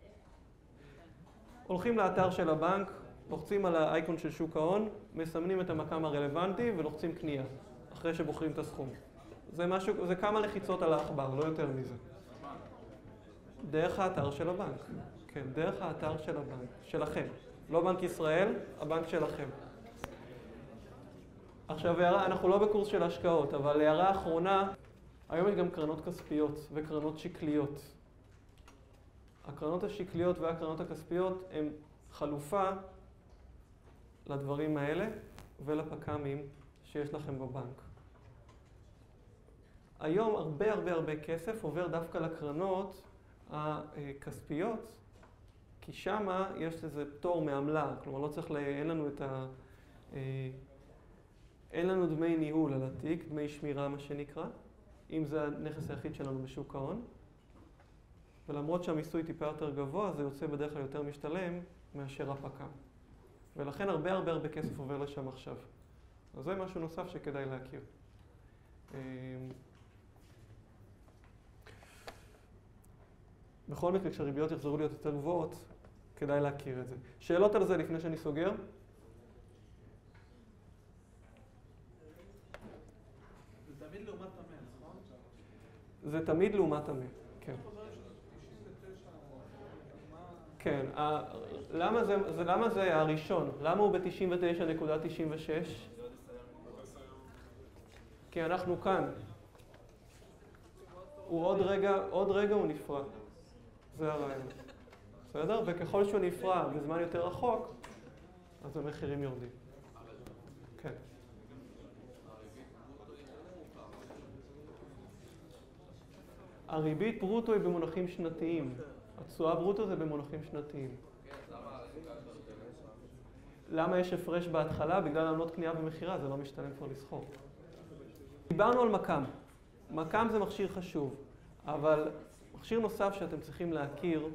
הולכים לאתר של הבנק, לוחצים על האייקון של שוק ההון, מסמנים את המק"ם הרלוונטי ולוחצים קנייה, אחרי שבוחרים את הסכום. זה כמה לחיצות על העכבר, לא יותר מזה. דרך האתר של הבנק. כן, דרך האתר של הבנק, שלכם. לא בנק ישראל, הבנק שלכם. עכשיו, אנחנו לא בקורס של השקעות, אבל הערה אחרונה, היום יש גם קרנות כספיות וקרנות שקליות. הקרנות השקליות והקרנות הכספיות הן חלופה לדברים האלה ולפק"מים שיש לכם בבנק. היום הרבה כסף עובר דווקא לקרנות הכספיות, כי שמה יש לזה פטור מעמלה, כלומר לא צריך, אין לנו דמי ניהול על התיק, דמי שמירה מה שנקרא, אם זה הנכס היחיד שלנו בשוק ההון. ולמרות שהמיסוי טיפה יותר גבוה, זה יוצא בדרך כלל יותר משתלם מאשר הפק"ם. ולכן הרבה כסף עובר לשם עכשיו. אז זה משהו נוסף שכדאי להכיר. בכל מקרה, כשהריביות יחזרו להיות יותר גבוהות, כדאי להכיר את זה. שאלות על זה לפני שאני סוגר? זה תמיד לעומת המאה, נכון? זה תמיד לעומת המאה, כן. כן, למה זה הראשון? למה הוא ב-99.96? כי אנחנו כאן. הוא עוד רגע הוא נפרע. זה הרעיון. בסדר? וככל שהוא נפרע בזמן יותר רחוק, אז המחירים יורדים. כן. הריבית ברוטו היא במונחים שנתיים. התשואה ברוטו זה במונחים שנתיים. למה יש הפרש בהתחלה? בגלל עמלות קנייה ומכירה, זה לא משתלם כבר לסחור. דיברנו על מק"ם. מק"ם זה מכשיר חשוב, אבל מכשיר נוסף שאתם צריכים להכיר,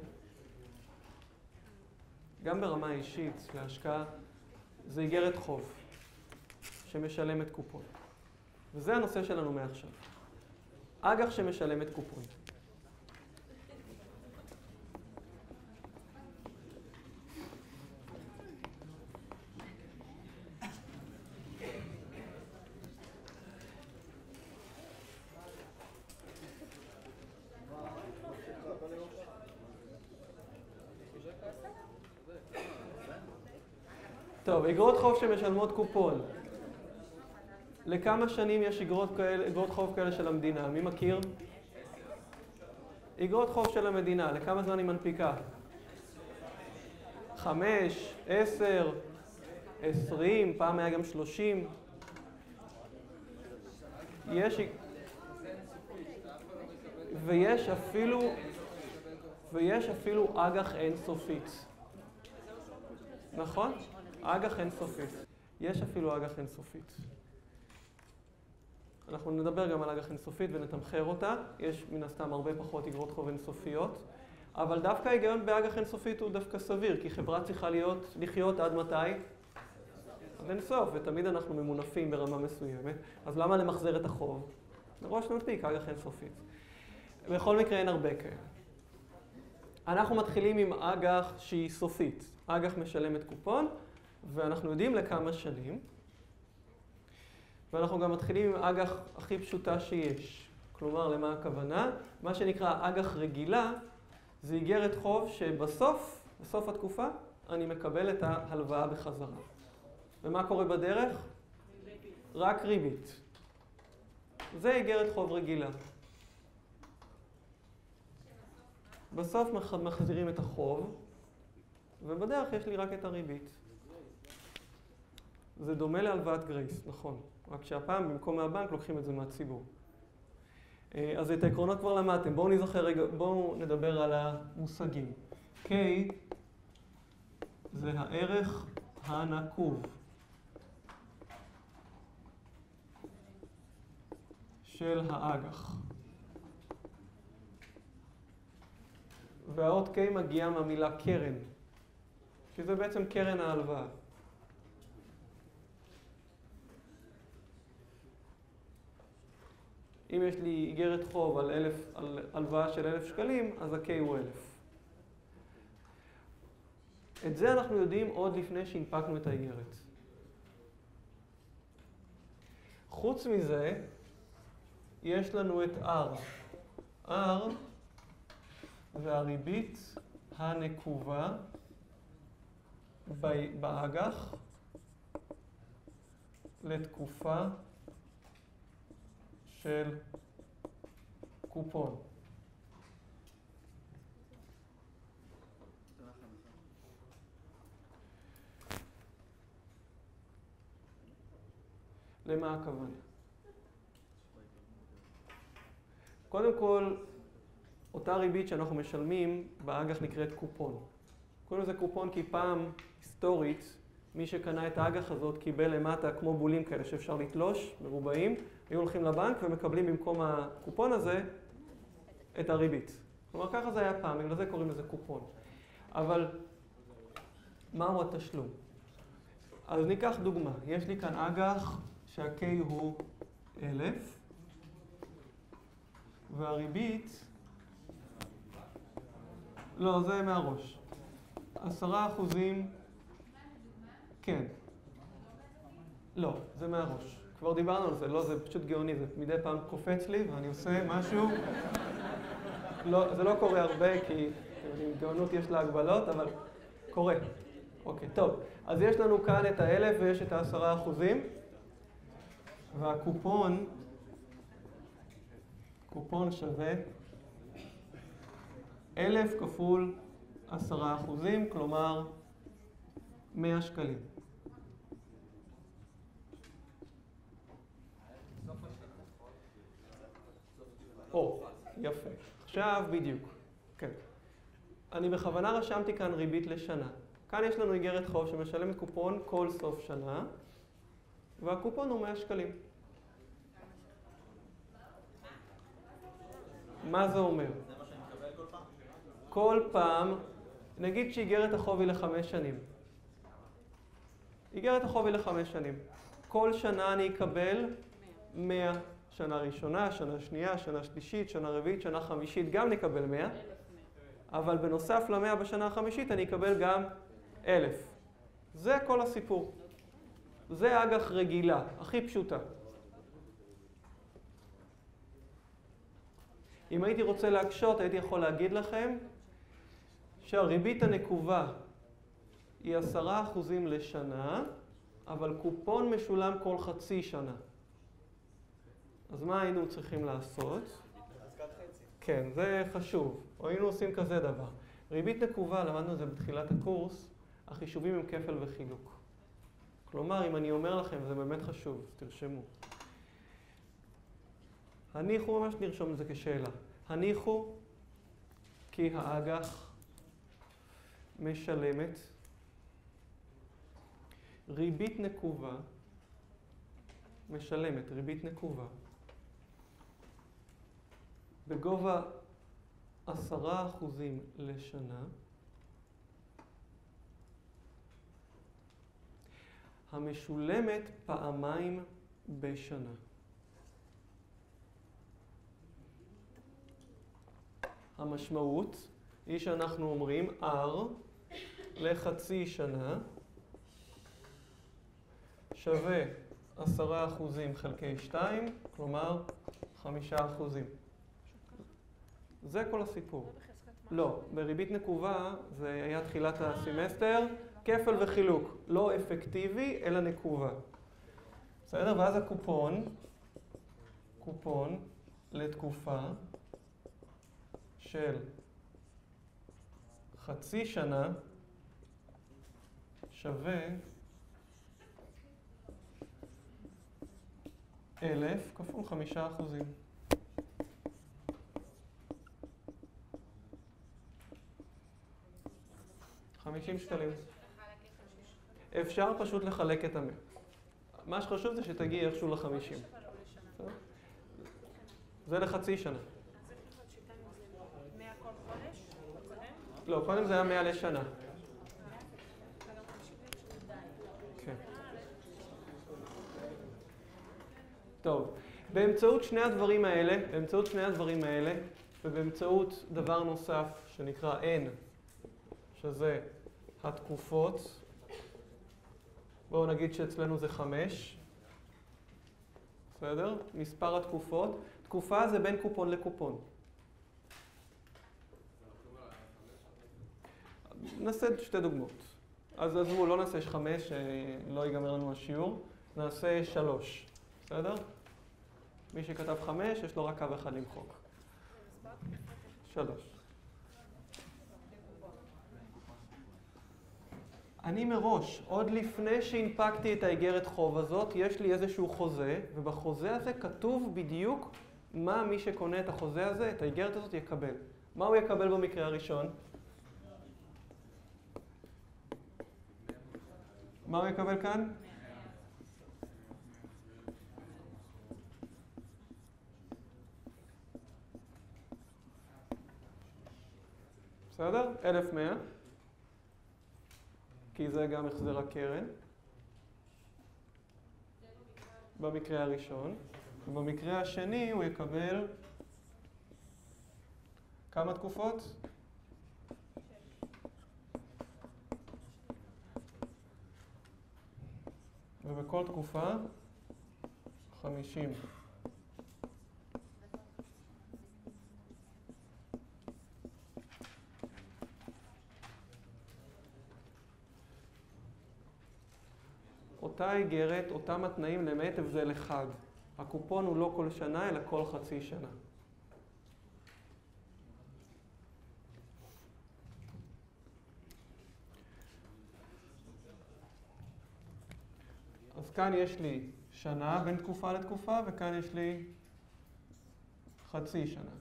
גם ברמה האישית להשקעה, זה איגרת חוב שמשלמת קופון. וזה הנושא שלנו מעכשיו. אג"ח שמשלמת קופון. טוב, איגרות חוב שמשלמות קופון. לכמה שנים יש איגרות חוב כאלה של המדינה? מי מכיר? איגרות חוב של המדינה, לכמה זמן היא מנפיקה? 5, 10, 20, פעם היה גם 30. ויש אפילו אג"ח אינסופית. נכון? אג"ח אינסופית. יש אפילו אג"ח אינסופית. אנחנו נדבר גם על אג"ח אינסופית ונתמחר אותה. יש מן הסתם הרבה פחות איגרות חוב אינסופיות, אבל דווקא ההיגיון באג"ח אינסופית הוא דווקא סביר, כי חברה צריכה לחיות עד מתי? עד אינסוף, ותמיד אנחנו ממונפים ברמה מסוימת. אז למה למחזר את החוב? מראש ננפיק אג"ח אינסופית. בכל מקרה אין הרבה כאלה. אנחנו מתחילים עם אג"ח שהיא סופית. אג"ח משלמת קופון, ואנחנו יודעים לכמה שנים. ואנחנו גם מתחילים עם אג"ח הכי פשוטה שיש. כלומר, למה הכוונה? מה שנקרא אג"ח רגילה, זה איגרת חוב בסוף התקופה, אני מקבל את ההלוואה בחזרה. ומה קורה בדרך? רק ריבית. זה איגרת חוב רגילה. בסוף מחזירים את החוב, ובדרך יש לי רק את הריבית. זה דומה להלוואת גרייס, נכון. רק שהפעם במקום מהבנק לוקחים את זה מהציבור. אז את העקרונות כבר למדתם. בואו נזכר רגע, בואו נדבר על המושגים. K זה הערך הנקוב של האג"ח. והאות K מגיעה מהמילה קרן, שזה בעצם קרן ההלוואה. אם יש לי איגרת חוב על הלוואה של 1,000 שקלים, אז ה-K הוא 1,000. את זה אנחנו יודעים עוד לפני שהנפקנו את האיגרת. חוץ מזה, יש לנו את R. R זה הריבית הנקובה באג"ח לתקופה של קופון. למה הכוונה? קודם כל, אותה ריבית שאנחנו משלמים באג"ח נקראת קופון. קוראים לזה קופון כי פעם, היסטורית, מי שקנה את האג"ח הזאת קיבל למטה כמו בולים כאלה שאפשר לתלוש, מרובעים, היו הולכים לבנק ומקבלים במקום הקופון הזה את הריבית. כלומר, ככה זה היה פעם, בגלל זה קוראים לזה קופון. אבל מהו התשלום? אז ניקח דוגמה. יש לי כאן אג"ח שה-K הוא 1,000, והריבית, לא, זה מהראש. 10%, כן. לא, זה מהראש. כבר דיברנו על זה, לא, זה פשוט גאוני, זה מדי פעם קופץ לי ואני עושה משהו. לא, זה לא קורה הרבה כי עם גאונות יש לה הגבלות, אבל קורה. אוקיי, טוב. אז יש לנו כאן את 1,000 ויש את 10%, והקופון, קופון שווה 1,000 כפול 10%, כלומר 100 שקלים. או, יפה. עכשיו בדיוק. כן. אני בכוונה רשמתי כאן ריבית לשנה. כאן יש לנו איגרת חוב שמשלמת קופון כל סוף שנה, והקופון הוא 100 שקלים. מה זה אומר? זה מה שאני מקבל כל פעם? כל פעם, נגיד שאיגרת החוב היא ל5 שנים. איגרת החוב היא ל5 שנים. כל שנה אני אקבל 100. שנה ראשונה, שנה שנייה, שנה שלישית, שנה רביעית, שנה חמישית, גם נקבל 100. אבל בנוסף ל100 בשנה החמישית אני אקבל גם 1,000. זה כל הסיפור. זה אג"ח רגילה, הכי פשוטה. אם הייתי רוצה להקשות, הייתי יכול להגיד לכם שהריבית הנקובה היא 10% לשנה, אבל קופון משולם כל חצי שנה. אז מה היינו צריכים לעשות? כן, זה חשוב. או היינו עושים כזה דבר. ריבית נקובה, למדנו את זה בתחילת הקורס, החישובים הם כפל וחילוק. כלומר, אם אני אומר לכם, וזה באמת חשוב, תרשמו. הניחו, ממש נרשום את זה כשאלה. הניחו כי האג"ח משלמת ריבית נקובה, משלמת ריבית נקובה, בגובה 10% לשנה, המשולמת פעמיים בשנה. המשמעות היא שאנחנו אומרים R לחצי שנה שווה 10% חלקי 2, כלומר 5%. זה כל הסיפור. לא, בריבית נקובה זה היה תחילת הסמסטר, כפל וחילוק. לא אפקטיבי, אלא נקובה. בסדר? ואז הקופון, קופון לתקופה של חצי שנה, שווה 1,000 כפול 5%. 50 שקלים. אפשר פשוט לחלק את 100. מה שחשוב זה שתגיעי איכשהו ל-50. זה לחצי שנה. אז איך יכול להיות שאיתנו זה 100 כל חודש? קודם? לא, קודם זה היה 100 לשנה. כן. טוב, באמצעות שני הדברים האלה, ובאמצעות דבר נוסף שנקרא N, שזה התקופות, בואו נגיד שאצלנו זה 5, בסדר? מספר התקופות. תקופה זה בין קופון לקופון. נעשה שתי דוגמאות. אז עזבו, לא נעשה 5, לא ייגמר לנו השיעור. נעשה 3, בסדר? מי שכתב 5, יש לו רק קו אחד למחוק. 3. אני מראש, עוד לפני שהנפקתי את האיגרת חוב הזאת, יש לי איזשהו חוזה, ובחוזה הזה כתוב בדיוק מה מי שקונה את החוזה הזה, את האיגרת הזאת, יקבל. מה הוא יקבל במקרה הראשון? מה הוא יקבל כאן? בסדר? 1,100. כי זה גם החזר הקרן. במקרה הראשון. ובמקרה השני הוא יקבל כמה תקופות? 6. ובכל תקופה 50. אותה איגרת, אותם התנאים למעט הבדל אחד. הקופון הוא לא כל שנה, אלא כל חצי שנה. אז כאן יש לי שנה בין תקופה לתקופה, וכאן יש לי חצי שנה.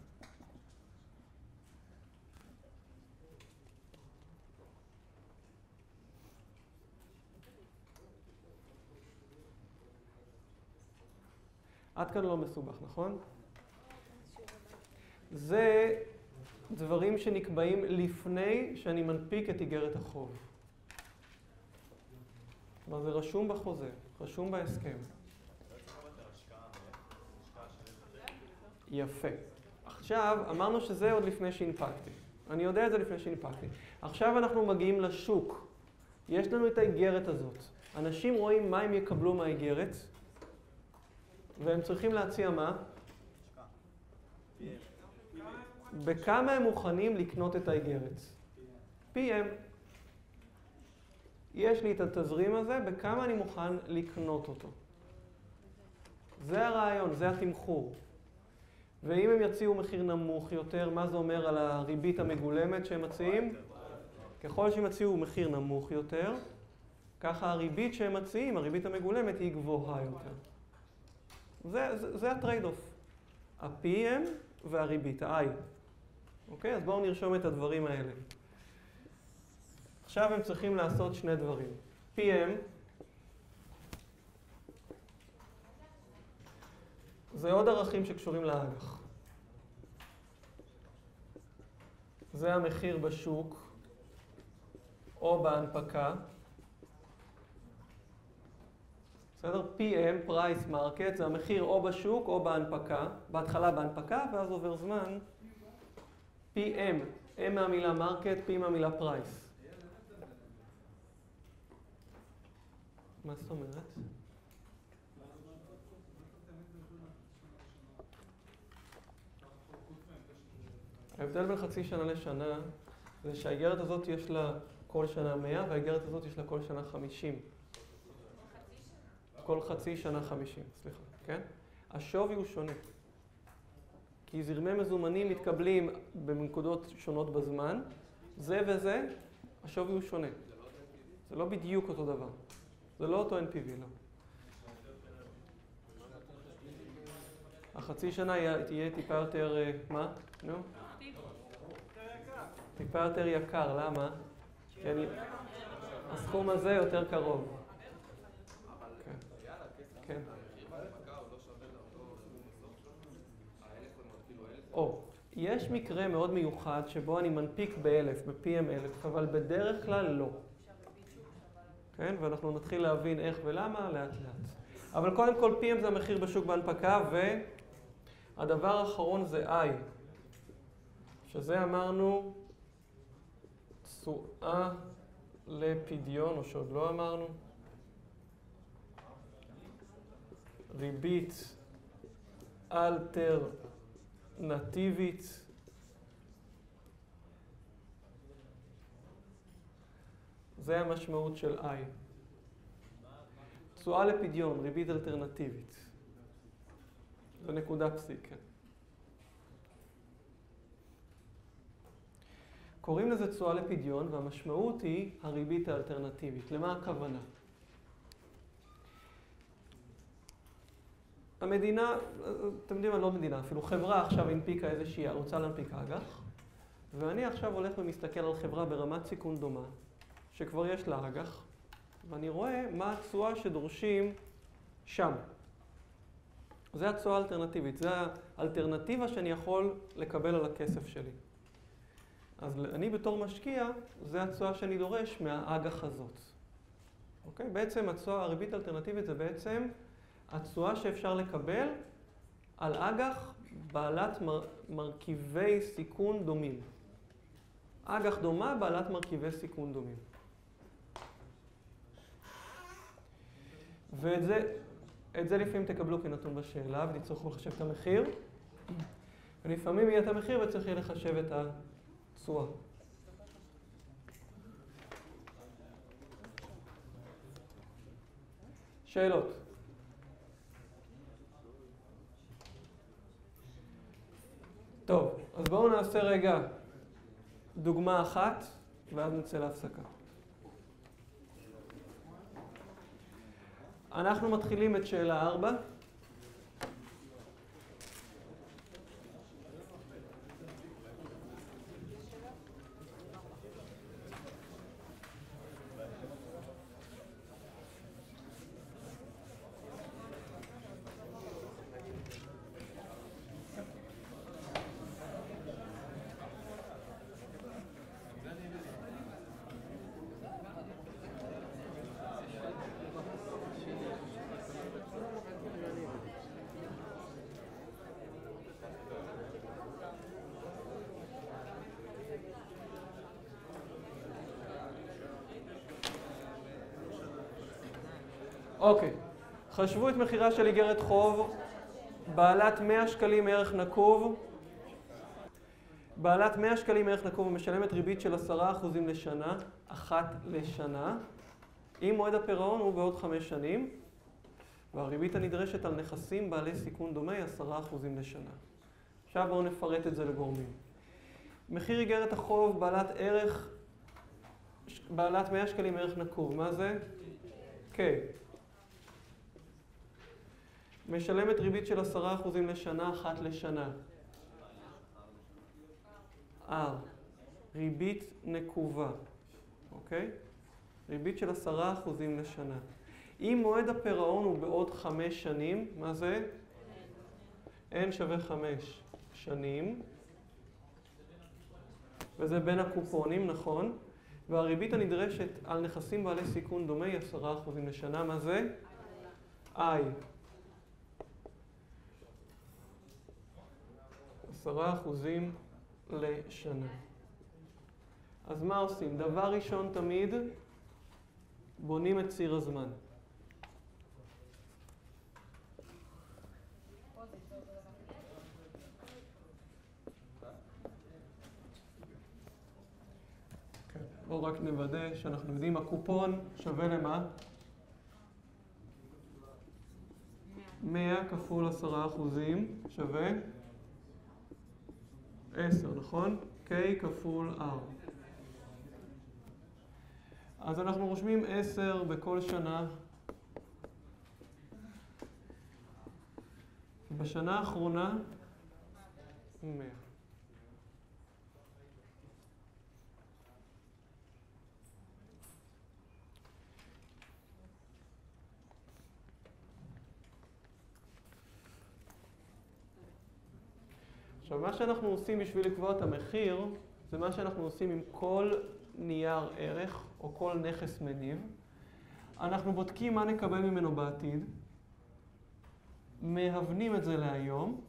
עד כאן לא מסובך, נכון? זה דברים שנקבעים לפני שאני מנפיק את איגרת החוב. כלומר, זה רשום בחוזה, רשום בהסכם. יפה. עכשיו, אמרנו שזה עוד לפני שהנפקתי. אני יודע את זה לפני שהנפקתי. עכשיו אנחנו מגיעים לשוק. יש לנו את האיגרת הזאת. אנשים רואים מה הם יקבלו מהאיגרת, והם צריכים להציע מה? בכמה הם מוכנים לקנות את האיגרת? PM. יש לי את התזרים הזה, בכמה אני מוכן לקנות אותו. זה הרעיון, זה התמחור. ואם הם יציעו מחיר נמוך יותר, מה זה אומר על הריבית המגולמת שהם מציעים? ככל שהם יציעו מחיר נמוך יותר, ככה הריבית שהם מציעים, הריבית המגולמת, היא גבוהה יותר. זה הטרייד-אוף. ה-PM והריבית, ה-I. אוקיי? אז בואו נרשום את הדברים האלה. עכשיו הם צריכים לעשות שני דברים. PM זה עוד ערכים שקשורים לאג"ח. זה המחיר בשוק או בהנפקה. בסדר? PM, Price Market, זה המחיר או בשוק או בהנפקה. בהתחלה בהנפקה ואז עובר זמן. PM, M מהמילה Market, P מהמילה Price. מה זאת אומרת? ההבדל בין חצי שנה לשנה זה שהאיגרת הזאת יש לה כל שנה 100 והאיגרת הזאת יש לה כל שנה 50. כל חצי שנה 50, סליחה, כן? השווי הוא שונה. כי זרמי מזומנים מתקבלים בנקודות שונות בזמן, זה וזה, השווי הוא שונה. זה לא בדיוק אותו דבר. זה לא אותו NPV, לא. החצי שנה תהיה טיפה יותר, מה? נו? טיפה יותר יקר, למה? כי הסכום הזה יותר קרוב. כן. או, יש מקרה מאוד מיוחד שבו אני מנפיק ב-1000, ב-PM1000, אבל בדרך כלל לא. כן? ואנחנו נתחיל להבין איך ולמה לאט לאט. אבל קודם כל PM זה המחיר בשוק בהנפקה, והדבר האחרון זה I, שזה אמרנו תשואה לפדיון, או שעוד לא אמרנו. ריבית אלטרנטיבית. זה המשמעות של I. תשואה לפדיון, ריבית אלטרנטיבית. זו נקודה פסיק. קוראים לזה תשואה לפדיון, והמשמעות היא הריבית האלטרנטיבית. למה הכוונה? המדינה, אתם יודעים, לא מדינה, אפילו חברה עכשיו הנפיקה איזושהי, רוצה להנפיק אג"ח, ואני עכשיו הולך ומסתכל על חברה ברמת סיכון דומה, שכבר יש לה אג"ח, ואני רואה מה התשואה שדורשים שם. זה התשואה האלטרנטיבית, זה האלטרנטיבה שאני יכול לקבל על הכסף שלי. אז אני בתור משקיע, זה התשואה שאני דורש מהאג"ח הזאת. אוקיי? בעצם הריבית האלטרנטיבית זה בעצם התשואה שאפשר לקבל על אג"ח בעלת מרכיבי סיכון דומים. אג"ח דומה בעלת מרכיבי סיכון דומים. ואת זה לפעמים תקבלו כנתון בשאלה, ותצטרכו לחשב את המחיר. ולפעמים יהיה את המחיר וצריך יהיה לחשב את התשואה. שאלות? טוב, אז בואו נעשה רגע דוגמה אחת, ואז נצא להפסקה. אנחנו מתחילים את שאלה 4. אוקיי, חשבו את מחירה של איגרת חוב בעלת 100 שקלים ערך נקוב. בעלת 100 שקלים ערך נקוב ומשלמת ריבית של 10% לשנה, אחת לשנה, אם מועד הפירעון הוא בעוד 5 שנים, והריבית הנדרשת על נכסים בעלי סיכון דומה היא 10% לשנה. עכשיו בואו נפרט את זה לגורמים. מחיר איגרת החוב בעלת 100 שקלים ערך נקוב, מה זה? K. משלמת ריבית של 10% לשנה, אחת לשנה. R. ריבית נקובה. אוקיי? ריבית של 10% לשנה. אם מועד הפירעון הוא בעוד 5 שנים, מה זה? N שווה 5 שנים. וזה בין הקופונים, נכון? והריבית הנדרשת על נכסים בעלי סיכון דומה היא 10% לשנה. מה זה? I. 10% לשנה. אז מה עושים? דבר ראשון תמיד בונים את ציר הזמן. בואו רק נוודא שאנחנו יודעים הקופון שווה למה? 100 כפול 10% שווה 10, נכון? K כפול R. אז אנחנו רושמים 10 בכל שנה. בשנה האחרונה 100. עכשיו, מה שאנחנו עושים בשביל לקבוע את המחיר, זה מה שאנחנו עושים עם כל נייר ערך או כל נכס מניב. אנחנו בודקים מה נקבל ממנו בעתיד, מהוונים את זה להיום,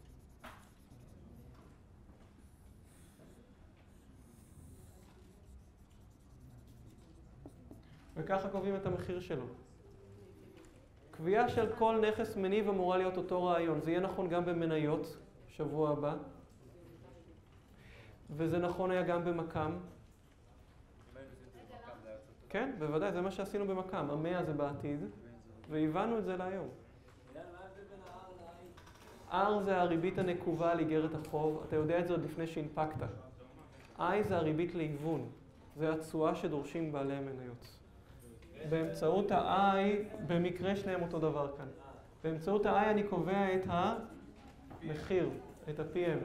וככה קובעים את המחיר שלו. קביעה של כל נכס מניב אמורה להיות אותו רעיון. זה יהיה נכון גם במניות, שבוע הבא. וזה נכון היה גם במקם. כן, בוודאי, זה מה שעשינו במקם. 100 זה בעתיד, והבנו את זה להיום. R זה הריבית הנקובה על איגרת החוב. אתה יודע את זה עוד לפני שהנפקת. I זה הריבית להיוון. זה התשואה שדורשים בעלי המניות. באמצעות ה-I, במקרה שניהם אותו דבר כאן. באמצעות ה-I אני קובע את המחיר, את ה-PM.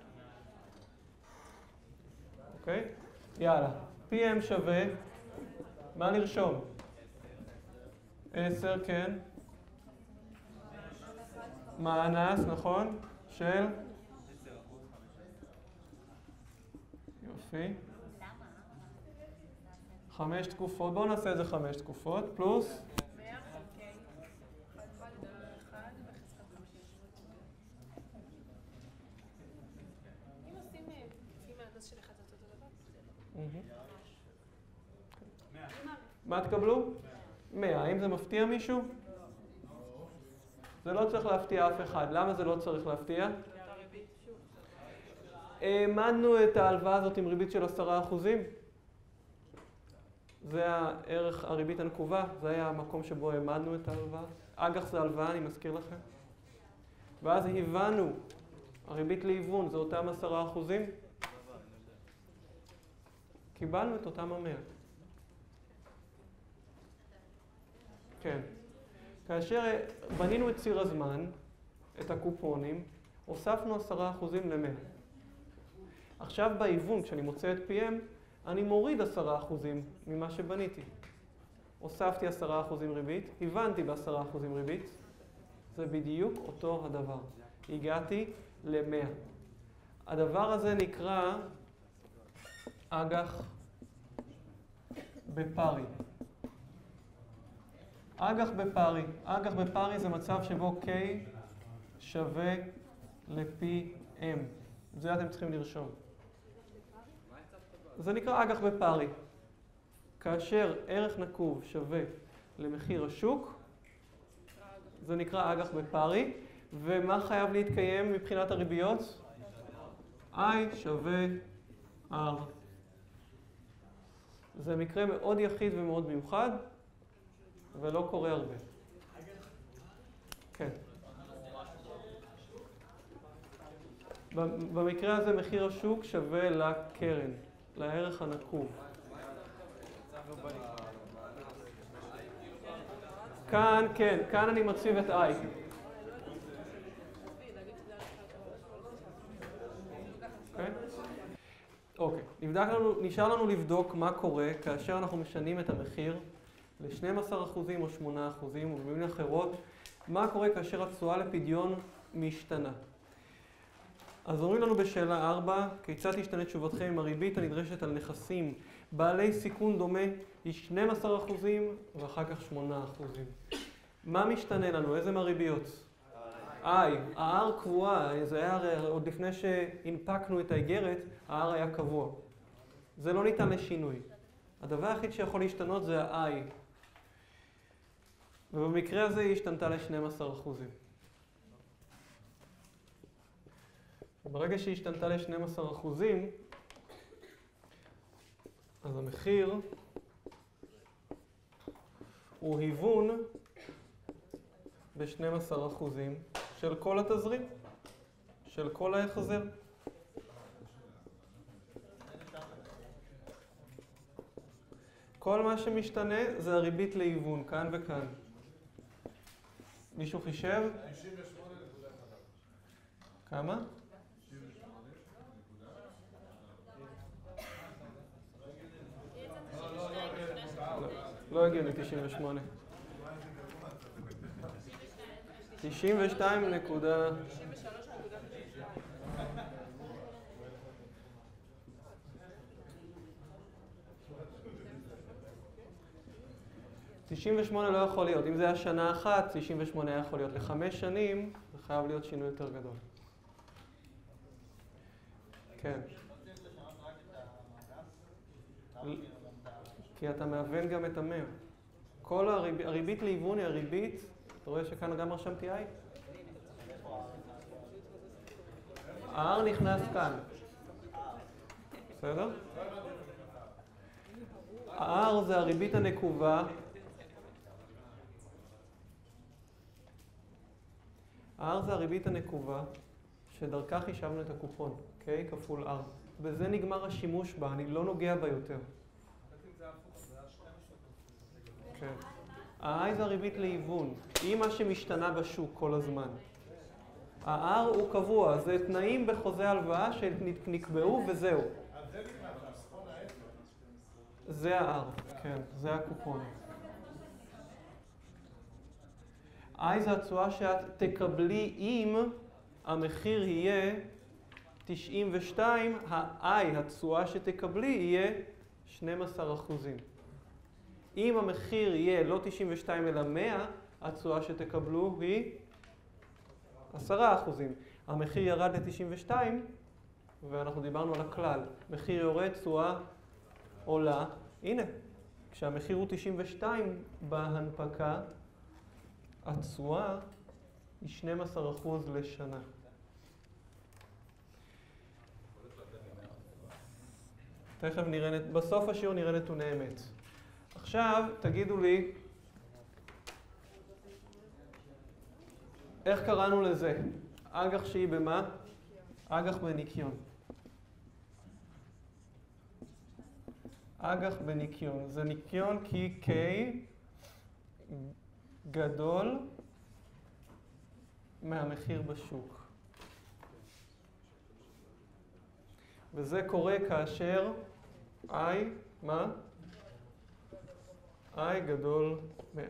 אוקיי? יאללה. PM שווה, מה לרשום? 10, כן. מאנס, נכון? של? יופי. 5 תקופות, בואו נעשה את זה 5 תקופות, פלוס? 100 חלקי 1 בחזקת 50. אם עושים לפי מהנדס של אחד זה אותו דבר? מה תקבלו? 100. האם זה מפתיע מישהו? זה לא צריך להפתיע אף אחד. למה זה לא צריך להפתיע? העמדנו את ההלוואה הזאת עם ריבית של 10%. זה הערך, הריבית הנקובה. זה היה המקום שבו העמדנו את ההלוואה. אג"ח זה הלוואה, אני מזכיר לכם. ואז הבנו, הריבית להיוון זה אותם 10%. קיבלנו את אותם 100. כן. כאשר בנינו את ציר הזמן, את הקופונים, הוספנו 10% ל-100. עכשיו בהיוון, כשאני מוצא את PM, אני מוריד 10% ממה שבניתי. הוספתי 10% ריבית, הבנתי ב10% ריבית, זה בדיוק אותו הדבר. הגעתי ל-100. הדבר הזה נקרא אג"ח בפרי. אג"ח בפרי. אג"ח בפרי זה מצב שבו K שווה ל-PM. זה אתם צריכים לרשום. זה נקרא אג"ח בפרי. כאשר ערך נקוב שווה למחיר השוק, זה נקרא אג"ח בפרי. ומה חייב להתקיים מבחינת הריביות? I שווה R. זה מקרה מאוד יחיד ומאוד מיוחד, ולא קורה הרבה. כן. במקרה הזה מחיר השוק שווה לקרן, לערך הנקוב. כאן, כן, כאן אני מציב את I. אוקיי, נשאר לנו לבדוק מה קורה כאשר אנחנו משנים את המחיר ל-12% או 8%, או במילים אחרות, מה קורה כאשר התשואה לפדיון משתנה. אז אומרים לנו בשאלה 4, כיצד תשתנה תשובתכם אם הריבית הנדרשת על נכסים בעלי סיכון דומה היא 12% ואחר כך 8%. מה משתנה לנו? איזה מהריביות? ה-R קבועה, זה היה עוד לפני שהנפקנו את האיגרת, ה-R היה קבוע. זה לא ניתן לשינוי. הדבר היחיד שיכול להשתנות זה ה-I. ובמקרה הזה היא השתנתה ל-12%. ברגע שהיא השתנתה ל-12%, אז המחיר הוא היוון ב-12% של כל התזרים, של כל ההחזר. כל מה שמשתנה זה הריבית להיוון, כאן וכאן. מישהו חישב? 98.1. כמה? 98. לא הגיוני 98. 92 נקודה... 98 לא יכול להיות. אם זה היה שנה אחת, 98 היה יכול להיות. ל5 שנים זה חייב להיות שינוי יותר גדול. כן. כי אתה מאבן גם את המאה. כל הריבית להיוון היא הריבית, אתה רואה שכאן גם רשמתי I? ה-R נכנס כאן. בסדר? ה-R זה הריבית הנקובה. ה-R זה הריבית הנקובה, שדרכה חישבנו את הקופון, K כפול R. בזה נגמר השימוש בה, אני לא נוגע בה יותר. כן. ה-I זה הריבית להיוון, היא מה שמשתנה בשוק כל הזמן. ה-R הוא קבוע, זה תנאים בחוזה הלוואה שנקבעו וזהו. זה ה-R, כן, זה הקופון. I זה התשואה שאת תקבלי אם המחיר יהיה 92, ה-I, התשואה שתקבלי, יהיה 12%. אם המחיר יהיה לא 92 אלא 100, התשואה שתקבלו היא 10%. המחיר ירד ל-92, ואנחנו דיברנו על הכלל. מחיר יורד, תשואה עולה. הנה, כשהמחיר הוא 92 בהנפקה, התשואה היא 12% לשנה. תכף נראה, בסוף השיעור נראה נתוני אמת. עכשיו תגידו לי, איך קראנו לזה? אג"ח שהיא במה? אג"ח בניקיון. אג"ח בניקיון. זה ניקיון כי K גדול מהמחיר בשוק. וזה קורה כאשר I, מה? I גדול מ-R.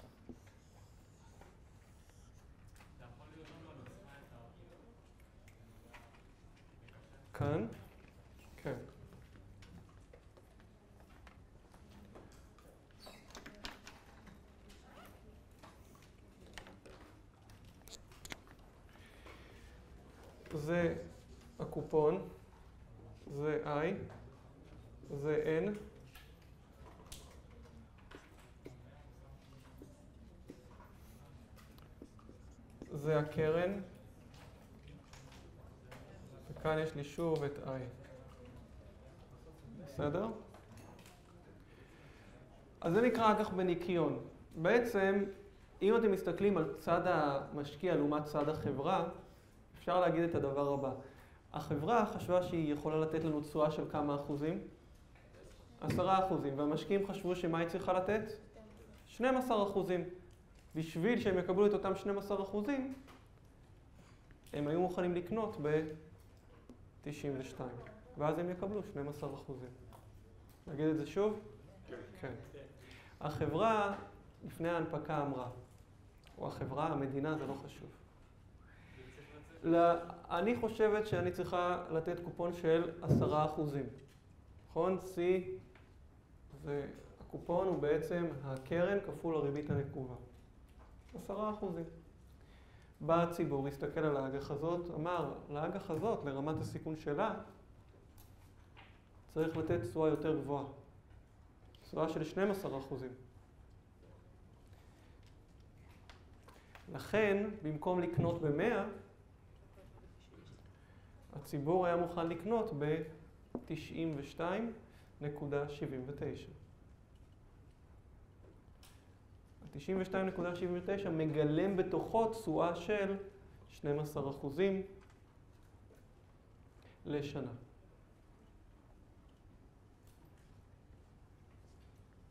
כאן? כן. זה הקופון, זה I, זה N, זה הקרן, וכאן יש לי שוב את I. בסדר? אז זה נקרא אג"ח בניקיון. בעצם, אם אתם מסתכלים על צד המשקיע לעומת צד החברה, אפשר להגיד את הדבר הבא. החברה חשבה שהיא יכולה לתת לנו תשואה של כמה אחוזים? 10%. והמשקיעים חשבו שמה היא צריכה לתת? 12%. בשביל שהם יקבלו את אותם 12%, הם היו מוכנים לקנות ב-92. ואז הם יקבלו 12%. נגיד את זה שוב? כן. החברה לפני ההנפקה אמרה, או החברה, המדינה, זה לא חשוב. אני חושבת שאני צריכה לתת קופון של 10%. נכון? C, הקופון הוא בעצם הקרן כפול הריבית הנקובה. 10%. בא הציבור, הסתכל על האג"ח הזאת, אמר, לאג"ח הזאת, לרמת הסיכון שלה, צריך לתת תשואה יותר גבוהה. תשואה של 12%. לכן, במקום לקנות ב-100, הציבור היה מוכן לקנות ב-92.79. ה-92.79 מגלם בתוכו תשואה של 12% לשנה.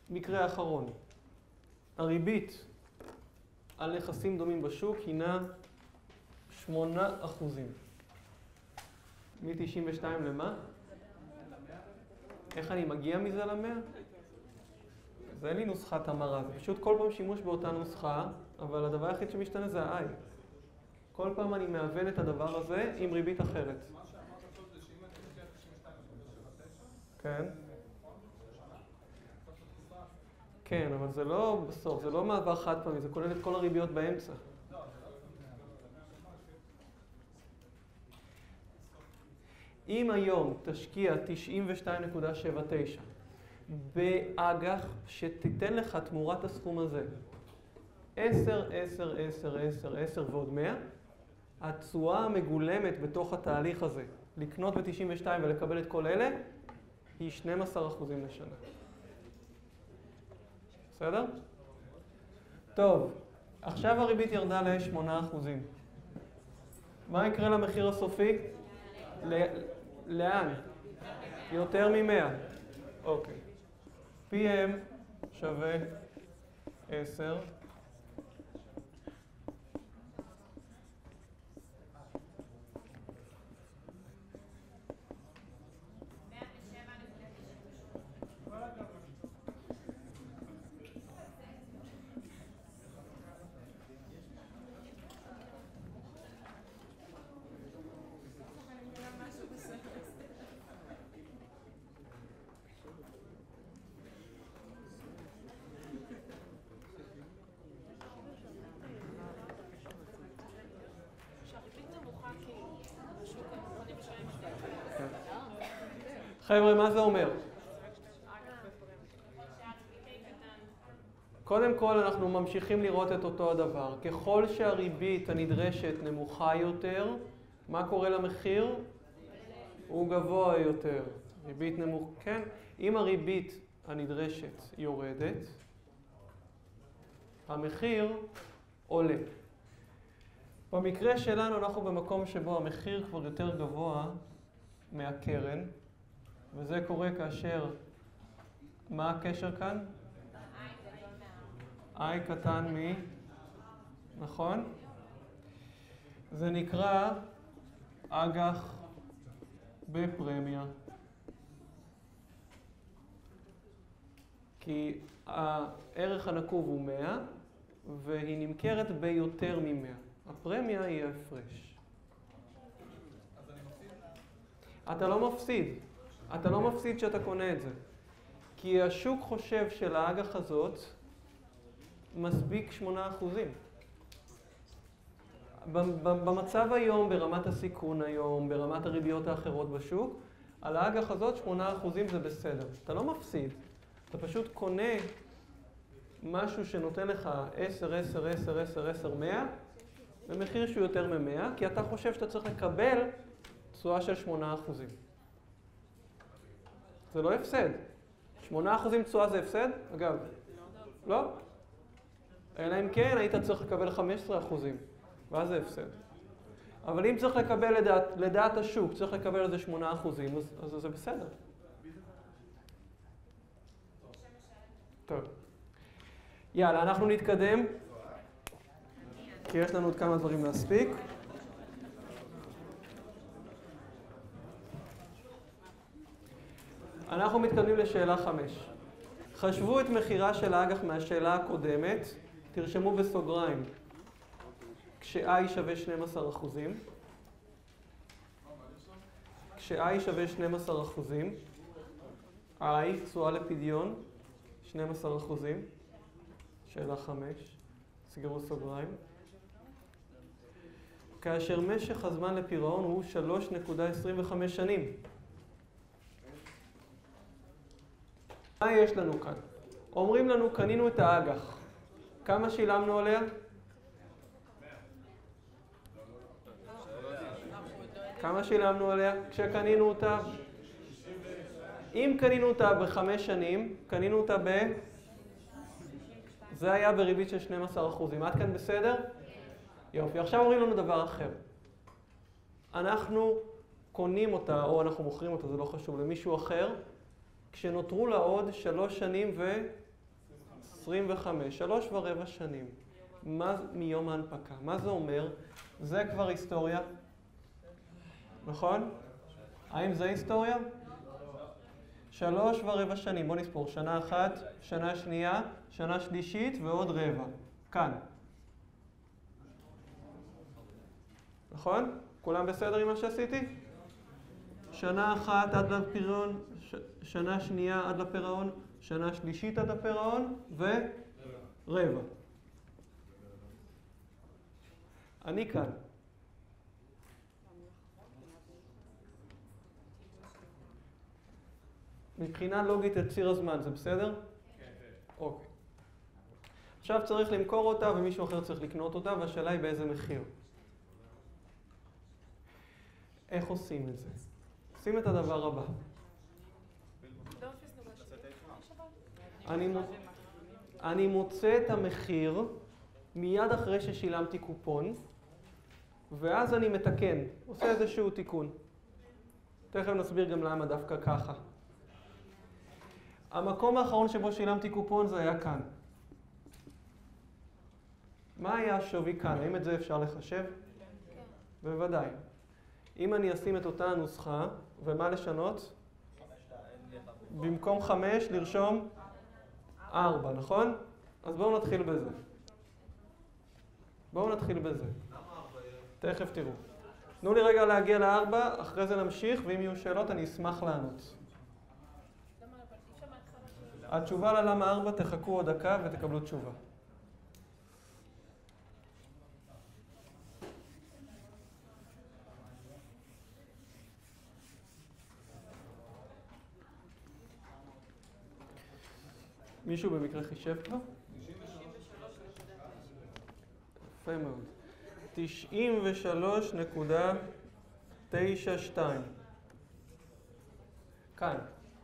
מקרה האחרון. הריבית על נכסים דומים בשוק הינה 8%. מ-92 למה? איך אני מגיע מזה ל-100? זה אין לי נוסחת המרה, זה פשוט כל פעם שימוש באותה נוסחה, אבל הדבר היחיד שמשתנה זה ה-i. כל פעם אני מאבן את הדבר הזה עם ריבית אחרת. מה שאמרת קודם זה שאם אני לוקח 92.79? כן. כן, אבל זה לא בסוף, זה לא מעבר חד פעמי, זה כולל את כל הריביות באמצע. אם היום תשקיע 92.79 באג"ח שתיתן לך תמורת הסכום הזה 10, 10, 10, 10, 10 ועוד 100, התשואה המגולמת בתוך התהליך הזה, לקנות ב-92 ולקבל את כל אלה, היא 12% לשנה. בסדר? טוב, עכשיו הריבית ירדה ל-8%. מה יקרה למחיר הסופי? לאן? יותר מ-100. אוקיי. PM שווה 10. חבר'ה, מה זה אומר? קודם כל אנחנו ממשיכים לראות את אותו הדבר. ככל שהריבית הנדרשת נמוכה יותר, מה קורה למחיר? הוא גבוה יותר. ריבית נמוך, כן? אם הריבית הנדרשת יורדת, המחיר עולה. במקרה שלנו אנחנו במקום שבו המחיר כבר יותר גבוה מהקרן, וזה קורה כאשר, מה הקשר כאן? I קטן מ, נכון? זה נקרא אג"ח בפרמיה. כי הערך הנקוב הוא 100, והיא נמכרת ביותר מ-100. הפרמיה היא ההפרש. אז אני מפסיד? אתה לא מפסיד. אתה לא מפסיד שאתה קונה את זה. כי השוק חושב שלאג"ח הזאת מספיק 8%. במצב היום, ברמת הסיכון היום, ברמת הריביות האחרות בשוק, על האג"ח הזאת 8% זה בסדר. אתה לא מפסיד. אתה פשוט קונה משהו שנותן לך 10, 10, 10, 10, 10, 100, במחיר שהוא יותר מ-100, כי אתה חושב שאתה צריך לקבל תשואה של 8%. זה לא הפסד. 8% תשואה זה הפסד? אגב, לא. אלא אם כן, היית צריך לקבל 15%, ואז זה הפסד. אבל אם צריך לקבל לדעת השוק, צריך לקבל על זה 8%, אז זה בסדר. טוב. יאללה, אנחנו נתקדם, כי יש לנו עוד כמה דברים להספיק. אנחנו מתקדמים לשאלה 5. חשבו את מחירה של האג"ח מהשאלה הקודמת, תרשמו בסוגריים, כש-i שווה 12%, כש-i שווה 12%, i, תשואה לפדיון, 12%, שאלה 5, סגרו סוגריים. כאשר משך הזמן לפירעון הוא 3.25 שנים. מה יש לנו כאן? אומרים לנו, קנינו את האג"ח. כמה שילמנו עליה? כמה שילמנו עליה כשקנינו אותה? אם קנינו אותה ב5 שנים, קנינו אותה זה היה בריבית של 12%. עד כאן בסדר? יופי. עכשיו אומרים לנו דבר אחר. אנחנו קונים אותה, או אנחנו מוכרים אותה, זה לא חשוב, למישהו אחר, כשנותרו לה עוד 3 שנים 25, 3.25 שנים. מיום ההנפקה. מה זה אומר? זה כבר היסטוריה. נכון? האם זה היסטוריה? 3.25 שנים. בוא נספור. שנה אחת, שנה שנייה, שנה שלישית ועוד רבע. כאן. נכון? כולם בסדר עם מה שעשיתי? שנה אחת עד לפירעון, שנה שנייה עד לפירעון, שנה שלישית עד לפירעון ורבע. אני כאן. מבחינה לוגית את ציר הזמן, זה בסדר? כן. אוקיי. עכשיו צריך למכור אותה ומישהו אחר צריך לקנות אותה, והשאלה היא באיזה מחיר. איך עושים את זה? עושים את הדבר הבא. אני מוצא את המחיר מיד אחרי ששילמתי קופון, ואז אני מתקן, עושה איזשהו תיקון. תכף נסביר גם למה דווקא ככה. המקום האחרון שבו שילמתי קופון זה היה כאן. מה היה השווי כאן? האם את זה אפשר לחשב? כן. בוודאי. אם אני אשים את אותה הנוסחה, ומה לשנות? במקום 5 לרשום 4, נכון? אז בואו נתחיל בזה. תכף תראו. תנו לי רגע להגיע ל4, אחרי זה נמשיך, ואם יהיו שאלות אני אשמח לענות. התשובה ללמה 4, תחכו עוד דקה ותקבלו תשובה. מישהו במקרה חישב כבר? 93.92. יפה מאוד. 93.92. כאן.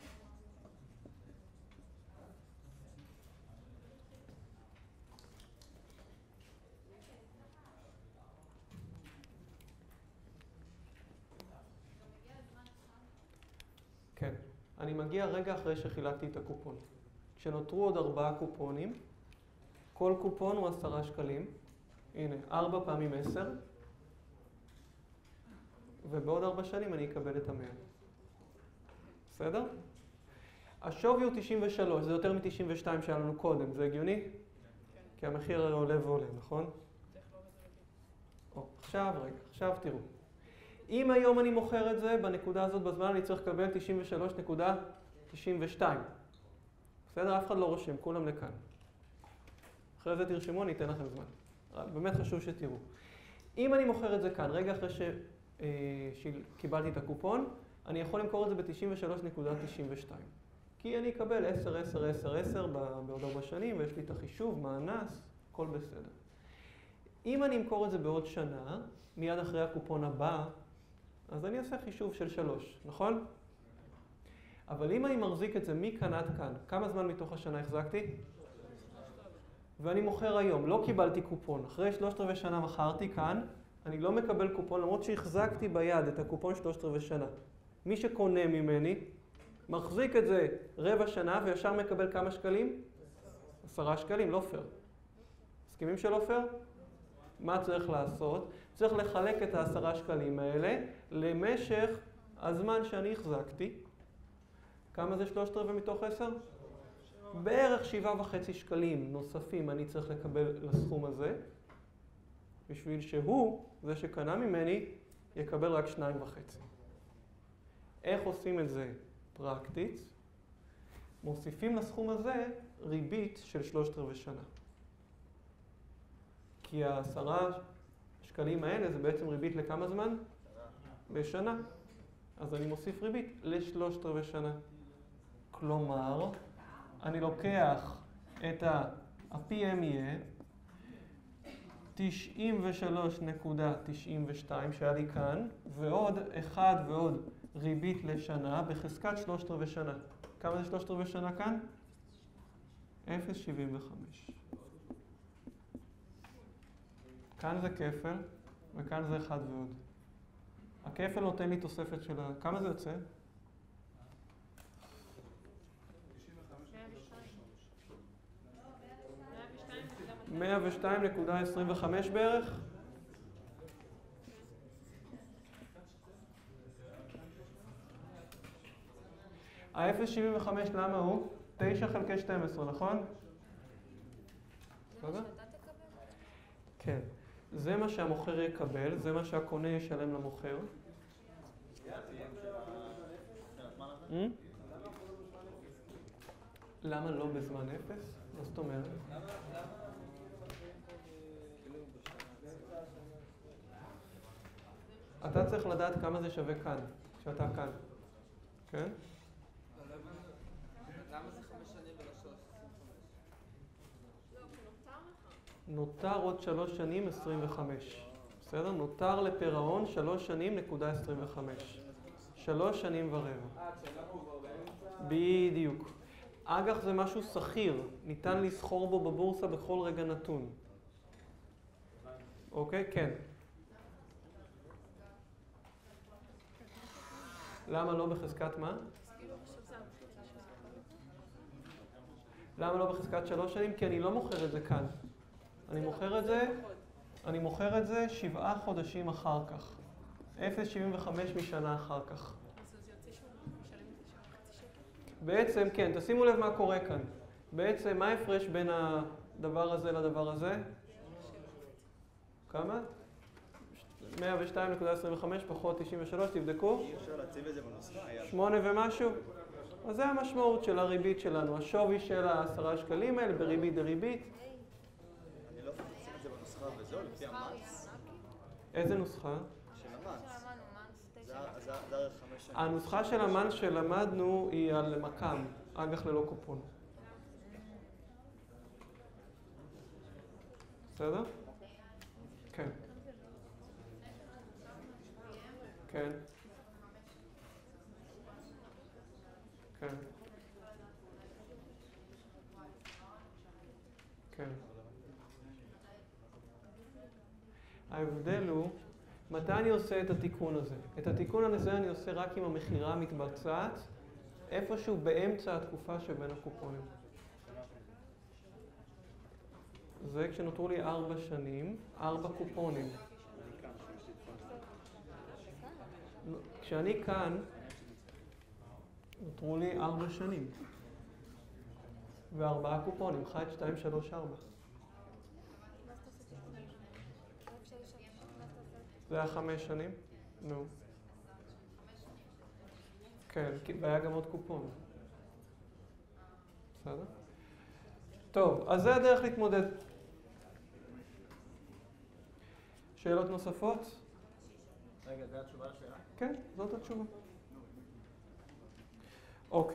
כן. אני מגיע רגע אחרי שחילקתי את הקופון. כשנותרו עוד 4 קופונים, כל קופון הוא 10 שקלים. הנה, 4 פעמים 10. ובעוד 4 שנים אני אקבל את 100. בסדר? השווי הוא 93, זה יותר מ-92 שהיה לנו קודם, זה הגיוני? כן. כי המחיר עולה ועולה, נכון? עכשיו תראו. אם היום אני מוכר את זה, בנקודה הזאת בזמן אני צריך לקבל 93.92. בסדר? אף אחד לא רושם, כולם לכאן. אחרי זה תרשמו, אני אתן לכם זמן. באמת חשוב שתראו. אם אני מוכר את זה כאן, רגע אחרי שקיבלתי את הקופון, אני יכול למכור את זה ב-93.92. כי אני אקבל 10, 10, 10, 10 בעוד 4 שנים, ויש לי את החישוב, מה הנס, הכל בסדר. אם אני אמכור את זה בעוד שנה, מיד אחרי הקופון הבא, אז אני אעשה חישוב של 3, נכון? אבל אם אני מחזיק את זה מכאן עד כאן, כמה זמן מתוך השנה החזקתי? ואני מוכר היום, לא קיבלתי קופון. אחרי 3/4 שנה מכרתי כאן, אני לא מקבל קופון, למרות שהחזקתי ביד את הקופון 3/4 שנה. מי שקונה ממני, מחזיק את זה רבע שנה וישר מקבל כמה שקלים? 10 שקלים, לא פייר. מסכימים שלא פייר? מה צריך לעשות? צריך לחלק את ה10 שקלים האלה למשך הזמן שאני החזקתי. כמה זה 3/4 מתוך 10? בערך 7.5 שקלים נוספים אני צריך לקבל לסכום הזה, בשביל שהוא, זה שקנה ממני, יקבל רק 2.5. איך עושים את זה פרקטית? מוסיפים לסכום הזה ריבית של 3/4 שנה. כי ה10 שקלים האלה זה בעצם ריבית לכמה זמן? בשנה. אז אני מוסיף ריבית ל3/4 שנה. כלומר, אני לוקח את ה-PM יהיה 93.92 שהיה לי כאן, ועוד 1 ועוד ריבית לשנה בחזקת 3/4 שנה. כמה זה 3/4 שנה כאן? 0.75. כאן זה כפל, וכאן זה 1 ועוד. הכפל נותן לי תוספת של כמה זה יוצא? 102. 102.25 בערך. ה-0.75 למה הוא? 9 חלקי 12, נכון? בסדר? כן. זה מה שהמוכר יקבל, זה מה שהקונה ישלם למוכר. למה לא בזמן אפס? מה זאת אומרת? אתה צריך לדעת כמה זה שווה כאן, כשאתה כאן. כן? למה זה 5 שנים ולא 3? נותר עוד 3 שנים 25. בסדר? נותר לפירעון 3 שנים נקודה 25. 3 שנים ורבע. כשאדם הוא כבר באמצע? בדיוק. אג"ח זה משהו סחיר, ניתן לסחור בו בבורסה בכל רגע נתון. אוקיי? כן. למה לא בחזקת מה? למה לא בחזקת 3 שנים? כי אני לא מוכר את זה כאן. אני מוכר את זה 7 חודשים אחר כך. 0.75 משנה אחר כך. בעצם, כן, תשימו לב מה קורה כאן. בעצם, מה ההפרש בין הדבר הזה לדבר הזה? כמה? 102.25 פחות 93, תבדקו. אי אפשר להציב את זה בנוסחה. 8 ומשהו. אז זה המשמעות של הריבית שלנו. השווי של 10 שקלים האלה בריבית דריבית. אני לא יכול לשים את זה בנוסחה וזהו, לפי המאנס. איזה נוסחה? של המאנס. זה ערך 5 שנים. הנוסחה של המאנס שלמדנו היא על מקם, אג"ח ללא קופון. בסדר? כן. כן. כן. כן. ההבדל הוא, מתי אני עושה את התיקון הזה? את התיקון הזה אני עושה רק אם המכירה מתבצעת איפשהו באמצע התקופה שבין הקופונים. זה כשנותרו לי 4 שנים, 4 קופונים. כשאני כאן, נותרו לי 4 שנים. ו4 קופונים, 1, 2, 3, 4. זה היה 5 שנים? נו. כן, והיה גם עוד קופון. בסדר? טוב, אז זה הדרך להתמודד. שאלות נוספות? רגע, זה התשובה לשאלה? כן, זאת התשובה. אוקיי.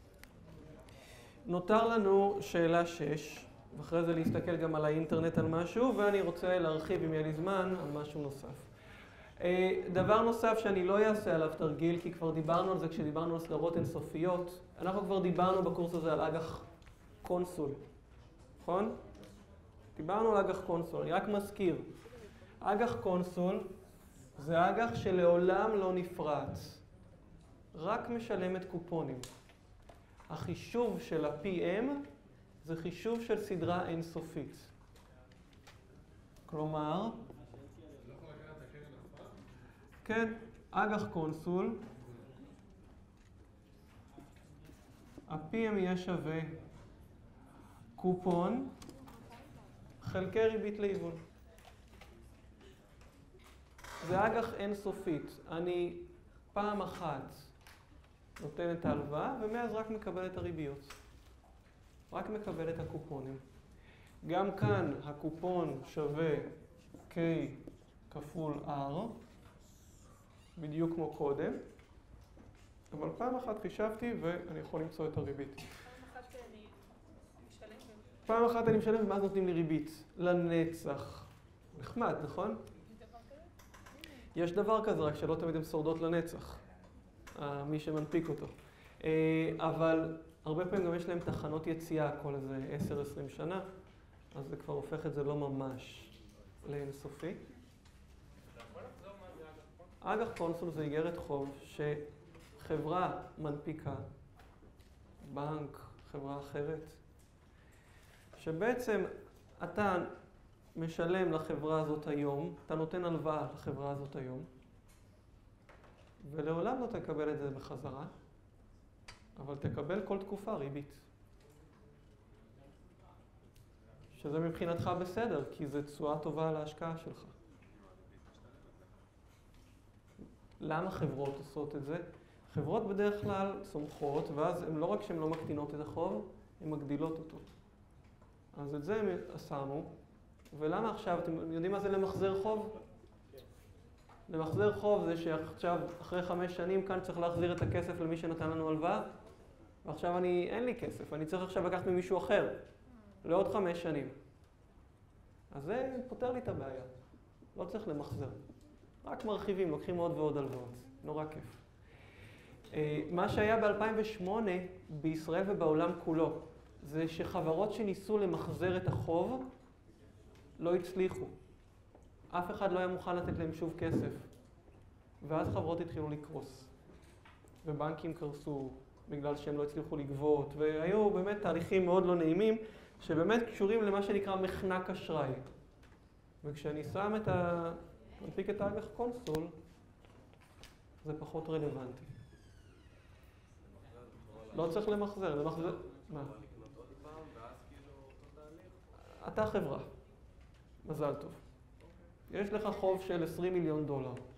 נותר לנו שאלה 6, ואחרי זה להסתכל גם על האינטרנט על משהו, ואני רוצה להרחיב, אם יהיה לי זמן, על משהו נוסף. דבר נוסף שאני לא אעשה עליו תרגיל, כי כבר דיברנו על זה כשדיברנו על סדרות אינסופיות. אנחנו כבר דיברנו בקורס הזה על אג"ח קונסול, נכון? דיברנו על אג"ח קונסול, אני רק מזכיר. אג"ח קונסול זה אג"ח שלעולם לא נפרץ, רק משלם את קופונים. החישוב של ה-PM זה חישוב של סדרה אינסופית. כלומר, כן, אג"ח קונסול, ה-PM יהיה שווה קופון חלקי ריבית להיוון. זה אג"ח אינסופית. אני פעם אחת נותן את ההלוואה ומאז רק מקבל את הריביות. רק מקבל את הקופונים. גם כאן הקופון שווה K כפול R, בדיוק כמו קודם, אבל פעם אחת חישבתי ואני יכול למצוא את הריבית. פעם אחת אני משלם ומאז נותנים לי ריבית. לנצח. נחמד, נכון? יש דבר כזה, רק שלא תמיד הן שורדות לנצח. מי שמנפיק אותו. אבל הרבה פעמים גם יש להם תחנות יציאה כל איזה 10-20 שנה, אז זה כבר הופך את זה לא ממש לאינסופי. אג"ח קונסול זה איגרת חוב שחברה מנפיקה, בנק, חברה אחרת, שבעצם אתה משלם לחברה הזאת היום, אתה נותן הלוואה לחברה הזאת היום, ולעולם לא תקבל את זה בחזרה, אבל תקבל כל תקופה ריבית. שזה מבחינתך בסדר, כי זה תשואה טובה על ההשקעה שלך. למה חברות עושות את זה? חברות בדרך כלל צומחות, ואז הן לא רק שהן לא מקטינות את החוב, הן מגדילות אותו. אז את זה הם שמו. ולמה עכשיו? אתם יודעים מה זה למחזר חוב? למחזר חוב זה שעכשיו, אחרי 5 שנים כאן צריך להחזיר את הכסף למי שנתן לנו הלוואה, ועכשיו אין לי כסף, אני צריך עכשיו לקחת ממישהו אחר, לעוד 5 שנים. אז זה פותר לי את הבעיה. לא צריך למחזר. רק מרחיבים, לוקחים עוד ועוד הלוואות. נורא כיף. מה שהיה ב-2008 בישראל ובעולם כולו, זה שחברות שניסו למחזר את החוב לא הצליחו. אף אחד לא היה מוכן לתת להם שוב כסף. ואז חברות התחילו לקרוס. ובנקים קרסו בגלל שהם לא הצליחו לגבות, והיו באמת תהליכים מאוד לא נעימים, שבאמת קשורים למה שנקרא מחנק אשראי. וכשאני שם מנפיק את האג"ח קונסול, זה פחות רלוונטי. לא צריך למחזר, מה? אתה חברה. מזל טוב. יש לך חוב של $20 מיליון.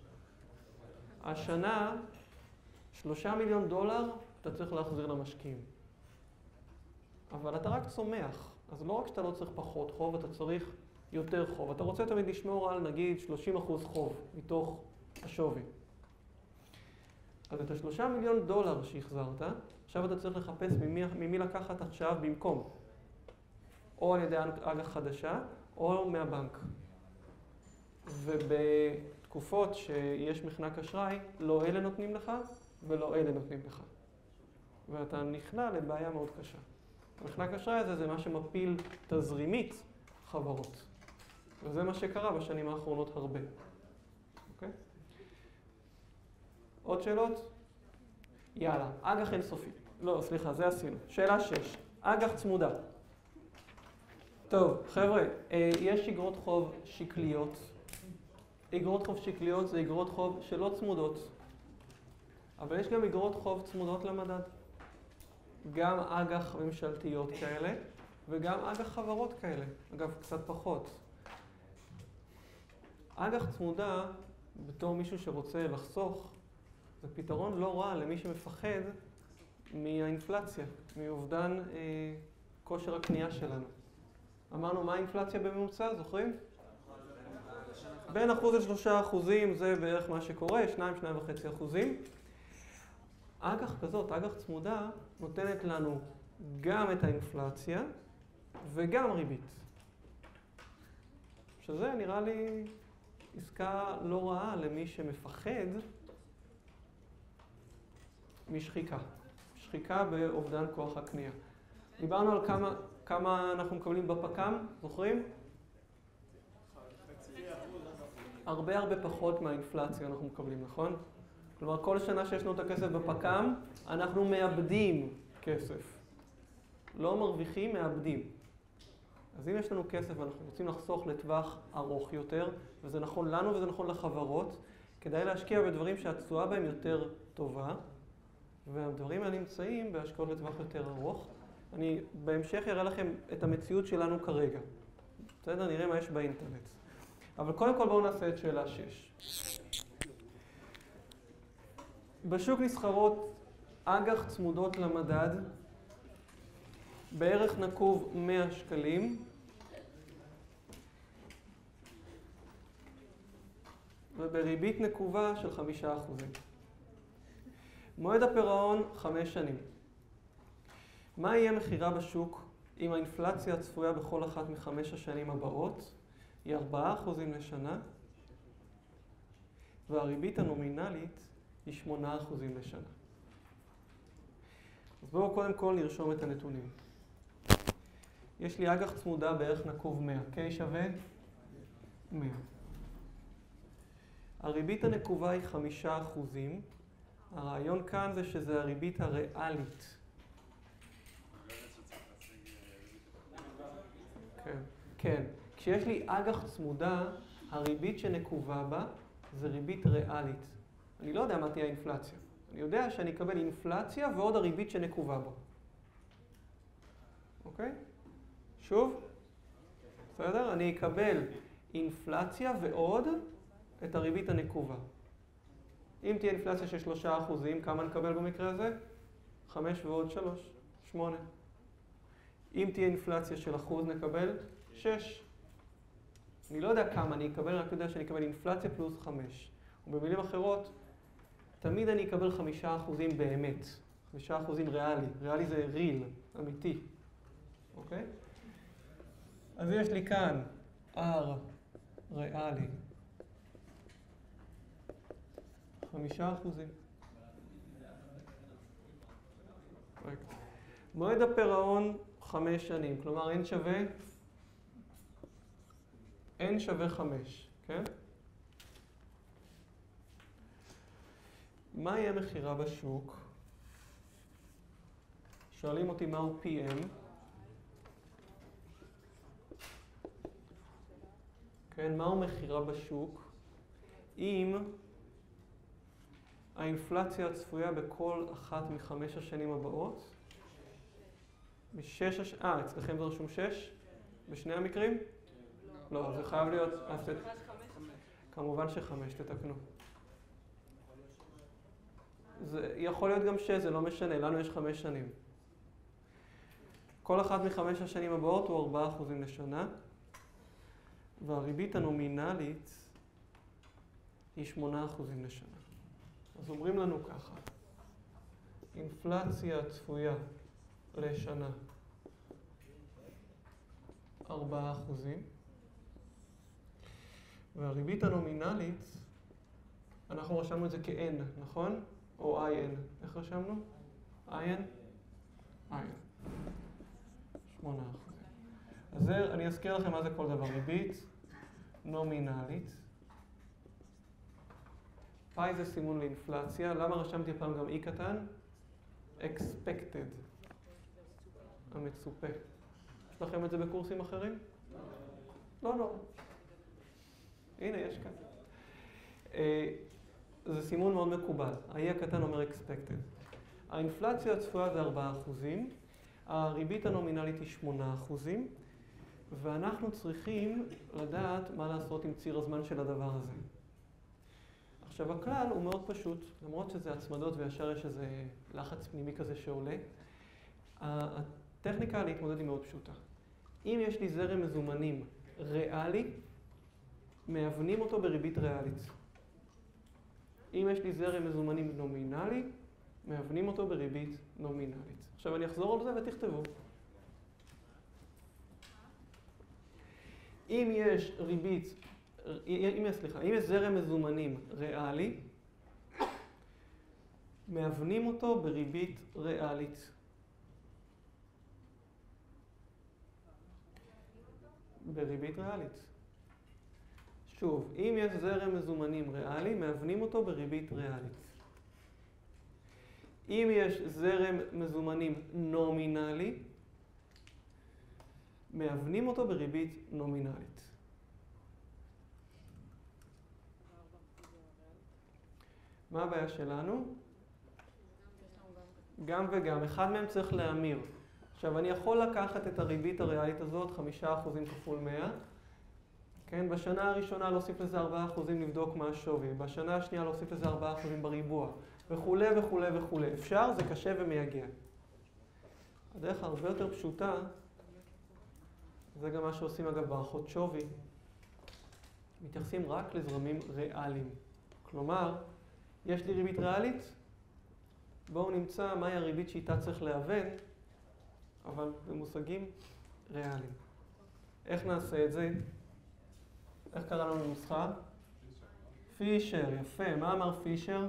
השנה, $3 מיליון אתה צריך להחזיר למשקיעים. אבל אתה רק צומח. אז לא רק שאתה לא צריך פחות חוב, אתה צריך יותר חוב. אתה רוצה תמיד לשמור על, נגיד, 30% חוב מתוך השווי. אז את $3 מיליון שהחזרת, עכשיו אתה צריך לחפש ממי לקחת עכשיו במקום. או על ידי אג"ח חדשה, או מהבנק. ובתקופות שיש מחנק אשראי, לא אלה נותנים לך, ולא אלה נותנים לך. ואתה נכנע לבעיה מאוד קשה. המחנק אשראי הזה זה מה שמפיל תזרימית חברות. וזה מה שקרה בשנים האחרונות הרבה. אוקיי? עוד שאלות? יאללה, אג"ח אינסופי. לא, סליחה, זה עשינו. שאלה 6. אג"ח צמודה. טוב, חבר'ה, יש אגרות חוב שקליות. אגרות חוב שקליות זה אגרות חוב שלא צמודות. אבל יש גם אגרות חוב צמודות למדד. גם אג"ח ממשלתיות כאלה, וגם אג"ח חברות כאלה. אגב, קצת פחות. אג"ח צמודה, בתור מישהו שרוצה לחסוך, זה פתרון לא רע למי שמפחד מהאינפלציה, מאובדן כושר הקנייה שלנו. אמרנו, מה האינפלציה בממוצע, זוכרים? בין 1% ל3% זה בערך מה שקורה, 2-2.5%. אג"ח כזאת, אג"ח צמודה, נותנת לנו גם את האינפלציה וגם ריבית. שזה נראה לי עסקה לא רעה למי שמפחד משחיקה. שחיקה באובדן כוח הקנייה. דיברנו על כמה אנחנו מקבלים בפק"ם, זוכרים? הרבה פחות מהאינפלציה אנחנו מקבלים, נכון? כלומר, כל שנה שיש לנו את הכסף בפק"ם, אנחנו מאבדים כסף. לא מרוויחים, מאבדים. אז אם יש לנו כסף ואנחנו רוצים לחסוך לטווח ארוך יותר, וזה נכון לנו וזה נכון לחברות, כדאי להשקיע בדברים שהתשואה בהם יותר טובה, והדברים האלה נמצאים בהשקעות לטווח יותר ארוך. אני בהמשך אראה לכם את המציאות שלנו כרגע. בסדר? נראה מה יש באינטרנט. אבל קודם כל בואו נעשה את שאלה 6. בשוק נסחרות אג"ח צמודות למדד בערך נקוב 100 שקלים. ובריבית נקובה של 5%. מועד הפירעון 5 שנים. מה יהיה מחירה בשוק אם האינפלציה הצפויה בכל אחת מ5 השנים הבאות היא 4% לשנה, והריבית הנומינלית היא 8% לשנה. אז בואו קודם כל נרשום את הנתונים. יש לי אג"ח צמודה בערך נקוב 100, K שווה 100. הריבית הנקובה היא 5%. הרעיון כאן זה שזה הריבית הריאלית. כן. כן. כשיש לי אג"ח צמודה, הריבית שנקובה בה זה ריבית ריאלית. אני לא יודע מה תהיה האינפלציה. אני יודע שאני אקבל אינפלציה ועוד הריבית שנקובה בה. אוקיי? שוב? בסדר? אני אקבל אינפלציה ועוד את הריבית הנקובה. אם תהיה אינפלציה של 3%, כמה נקבל במקרה הזה? 5 ועוד 3, 8. אם תהיה אינפלציה של 1%, נקבל 6. אני לא יודע כמה אני אקבל, רק יודע שאני אקבל אינפלציה פלוס 5. ובמילים אחרות, תמיד אני אקבל 5% באמת. 5% ריאלי. ריאלי זה ריל, אמיתי. אוקיי? אז יש לי כאן R ריאלי. 5%. מועד הפירעון 5 שנים, כלומר n שווה 5, כן? מה יהיה מחירה בשוק? שואלים אותי מהו PM. כן, מהו מחירה בשוק? אם האינפלציה הצפויה בכל אחת מ5 השנים הבאות, אצלכם זה רשום 6? בשני המקרים? לא, זה חייב להיות... כמובן ש5, תתקנו. זה יכול להיות גם 6, זה לא משנה, לנו יש 5 שנים. כל אחת מ5 השנים הבאות הוא 4% לשנה, והריבית הנומינלית היא 8% לשנה. אז אומרים לנו ככה, אינפלציה צפויה לשנה 4%, והריבית הנומינלית, אנחנו רשמנו את זה כ-N, נכון? או IN. איך רשמנו? IN? IN. 8%. אז אני אזכיר לכם מה זה כל דבר. ריבית נומינלית. פאי זה סימון לאינפלציה. למה רשמתי פעם גם E קטן? expected. המצופה. יש לכם את זה בקורסים אחרים? לא. הנה, יש כאן. זה סימון מאוד מקובל. ה-E הקטן אומר expected. האינפלציה הצפויה זה 4%, הריבית הנומינלית היא 8%, ואנחנו צריכים לדעת מה לעשות עם ציר הזמן של הדבר הזה. עכשיו, הכלל הוא מאוד פשוט, למרות שזה הצמדות וישר יש איזה לחץ פנימי כזה שעולה. הטכניקה להתמודד היא מאוד פשוטה. אם יש לי זרם מזומנים ריאלי, מאבנים אותו בריבית ריאלית. אם יש לי זרם מזומנים נומינלי, מאבנים אותו בריבית נומינלית. עכשיו אני אחזור על זה ותכתבו. אם יש זרם מזומנים ריאלי, מאבנים אותו בריבית ריאלית. בריבית ריאלית. שוב, אם יש זרם מזומנים ריאלי, מאבנים אותו בריבית ריאלית. אם יש זרם מזומנים נומינלי, מאבנים אותו בריבית נומינלית. מה הבעיה שלנו? גם וגם. אחד מהם צריך להמיר. עכשיו, אני יכול לקחת את הריבית הריאלית הזאת, 5% כפול 100. כן, בשנה הראשונה להוסיף לזה 4% לבדוק מה השווי. בשנה השנייה להוסיף לזה 4% בריבוע. וכולי וכולי וכולי. אפשר, זה קשה ומייגע. הדרך הרבה יותר פשוטה, זה גם מה שעושים אגב בערכות שווי, מתייחסים רק לזרמים ריאליים. כלומר, יש לי ריבית ריאלית, בואו נמצא מהי הריבית שאיתה צריך להוון, אבל במושגים ריאליים. איך נעשה את זה? איך קרא לנו נוסחה? פישר, יפה. מה אמר פישר?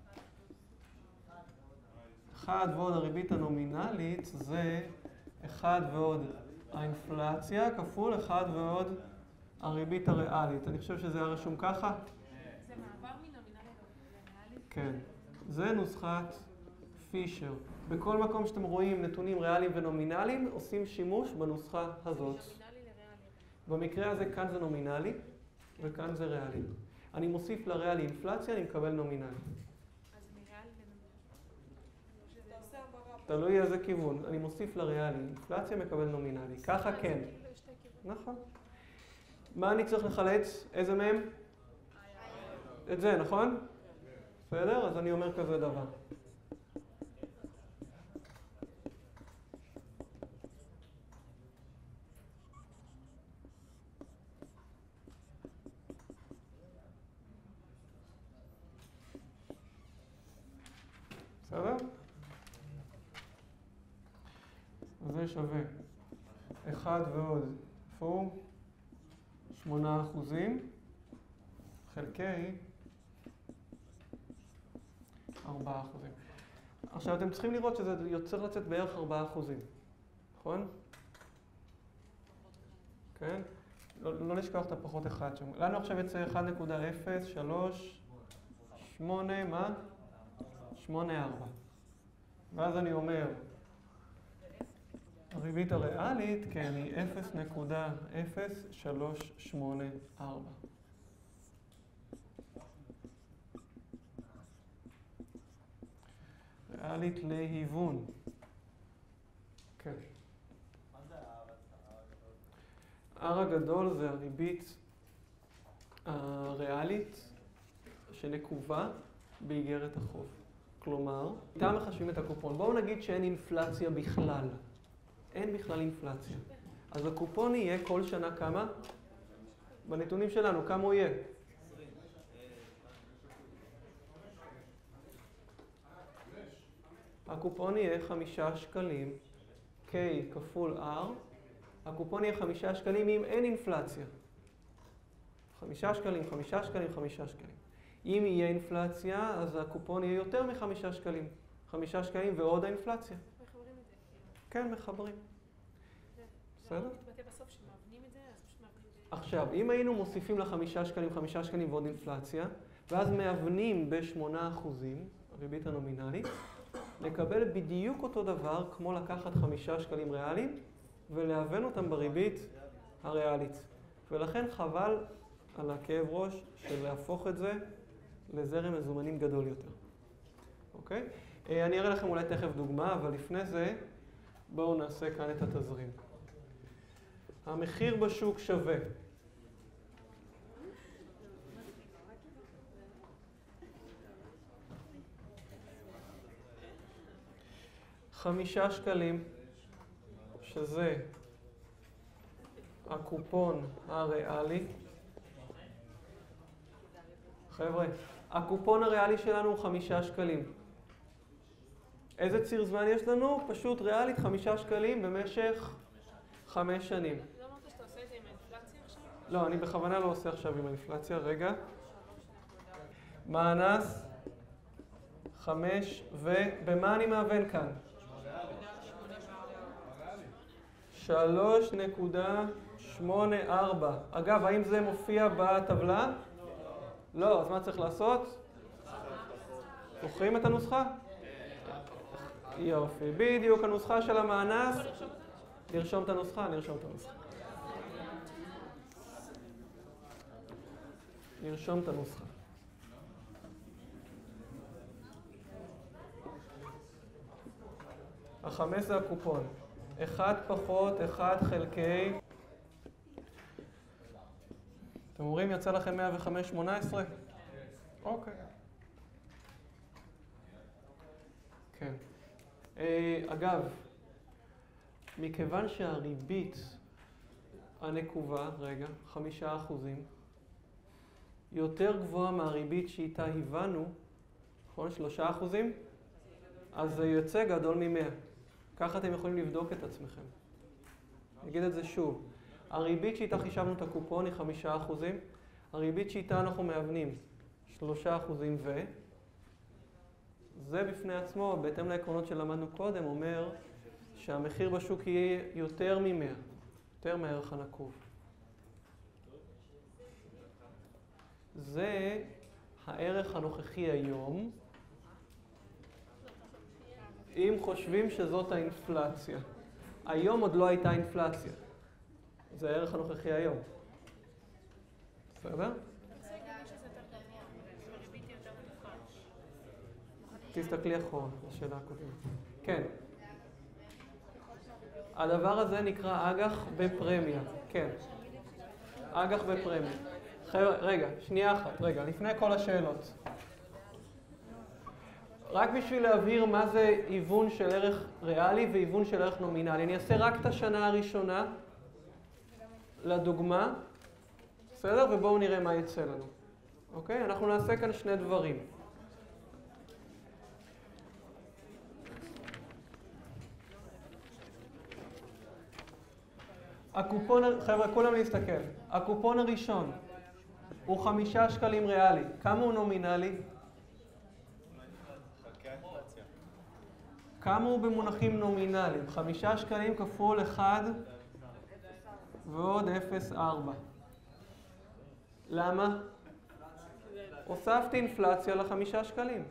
1 ועוד הריבית הנומינלית זה 1 ועוד האינפלציה כפול 1 ועוד הריבית הריאלית. אני חושב שזה היה רשום ככה. זה מעבר מנומינלי לריאלי? כן. זה נוסחת פישר. בכל מקום שאתם רואים נתונים ריאליים ונומינליים, עושים שימוש בנוסחה הזאת. מנומינלי לריאלי. במקרה הזה כאן זה נומינלי וכאן זה ריאלי. אני מוסיף לריאלי אינפלציה, אני מקבל נומינלי. אז מריאלי לנומינלי. אתה עושה המרה. תלוי איזה כיוון. אני מוסיף לריאלי אינפלציה, מקבל נומינלי. ככה כן. זה כאילו שתי כיוונים. נכון. מה אני צריך לחלץ? איזה מהם? את זה, נכון? בסדר? אז אני אומר כזה דבר. בסדר? זה שווה 1 ועוד, איפה הוא? 8% חלקי 4%. עכשיו אתם צריכים לראות שזה יוצר לצאת בערך 4%, נכון? כן? לא נשכח את הפחות 1 שם. לנו עכשיו יצא 1.038, מה? 8.4. ואז אני אומר, הריבית הריאלית, כן, היא 0.0384. ריאלית להיוון. כן. מה זה R הגדול זה הריבית הריאלית שנקובה באיגרת החוב. כלומר, איתה מחשבים את הקופון. בואו נגיד שאין אינפלציה בכלל. אין בכלל אינפלציה. אז הקופון יהיה כל שנה כמה? בנתונים שלנו, כמה הוא יהיה? 20. הקופון יהיה 5 שקלים, K כפול R. הקופון יהיה 5 שקלים אם אין אינפלציה. 5 שקלים, 5 שקלים, 5 שקלים. אם יהיה אינפלציה, אז הקופון יהיה יותר מ5 שקלים. 5 שקלים ועוד האינפלציה. מחברים את זה. כן, מחברים. בסדר? זה מתבטא בסוף שמאבנים את זה, אז פשוט מאבנים את זה. עכשיו, אם היינו מוסיפים ל5 שקלים, 5 שקלים ועוד אינפלציה, ואז מאבנים ב8%, הריבית הנומינלית, נקבל בדיוק אותו דבר כמו לקחת 5 שקלים ריאליים ולהבן אותם בריבית הריאלית. ולכן חבל על הכאב ראש של להפוך את זה לזרם מזומנים גדול יותר. אוקיי? אני אראה לכם אולי תכף דוגמה, אבל לפני זה בואו נעשה כאן את התזרים. המחיר בשוק שווה. $5 שקלים, שזה הקופון הריאלי. חבר'ה, הקופון הריאלי שלנו הוא 5 שקלים. איזה ציר זמן יש לנו? פשוט ריאלית 5 שקלים במשך 5 שנים. לא אמרת שאתה עושה את זה עם האינפלציה עכשיו? לא, אני בכוונה לא עושה עכשיו עם האינפלציה. רגע. מאנס 5 ובמה אני מאבן כאן? 3.84. אגב, האם זה מופיע בטבלה? לא, אז מה צריך לעשות? זוכרים את הנוסחה? יופי, בדיוק הנוסחה של המאנס. נרשום את הנוסחה, נרשום את הנוסחה. נרשום את הנוסחה. ה5 זה הקופון. 1 פחות 1 חלקי... אתם אומרים, יצא לכם 105.18? אוקיי. כן. אגב, מכיוון שהריבית הנקובה, רגע, 5%, יותר גבוהה מהריבית שאיתה הבנו, נכון? 3%, אז זה יוצא גדול מ-100. ככה אתם יכולים לבדוק את עצמכם. נגיד את זה שוב. הריבית שאיתה חישבנו את הקופון היא 5%, הריבית שאיתה אנחנו מאבנים 3% ו... זה בפני עצמו, בהתאם לעקרונות שלמדנו קודם, אומר שהמחיר בשוק יהיה יותר מ-100, יותר מהערך הנקוב. זה הערך הנוכחי היום, אם חושבים שזאת האינפלציה. היום עוד לא הייתה אינפלציה. זה הערך הנוכחי היום. בסדר? זה הגיוני שזה יותר גבוה, וריבית היא יותר נמוכה. תסתכלי אחורה, לשאלה הקודמת. כן. הדבר הזה נקרא אג"ח בפרמיה. כן. אג"ח בפרמיה. רגע, שנייה אחת. רגע, לפני כל השאלות. רק בשביל להבהיר מה זה היוון של ערך ריאלי והיוון של ערך נומינלי. אני אעשה רק את השנה הראשונה לדוגמה. בסדר? ובואו נראה מה יצא לנו. אוקיי? אנחנו נעשה כאן שני דברים. הקופון, חבר'ה, כולם להסתכל. הקופון הראשון הוא 5 שקלים ריאלי. כמה הוא נומינלי? כמה הוא במונחים נומינליים? 5 שקלים כפול 1 ועוד 0.4. למה? הוספתי אינפלציה ל5 שקלים.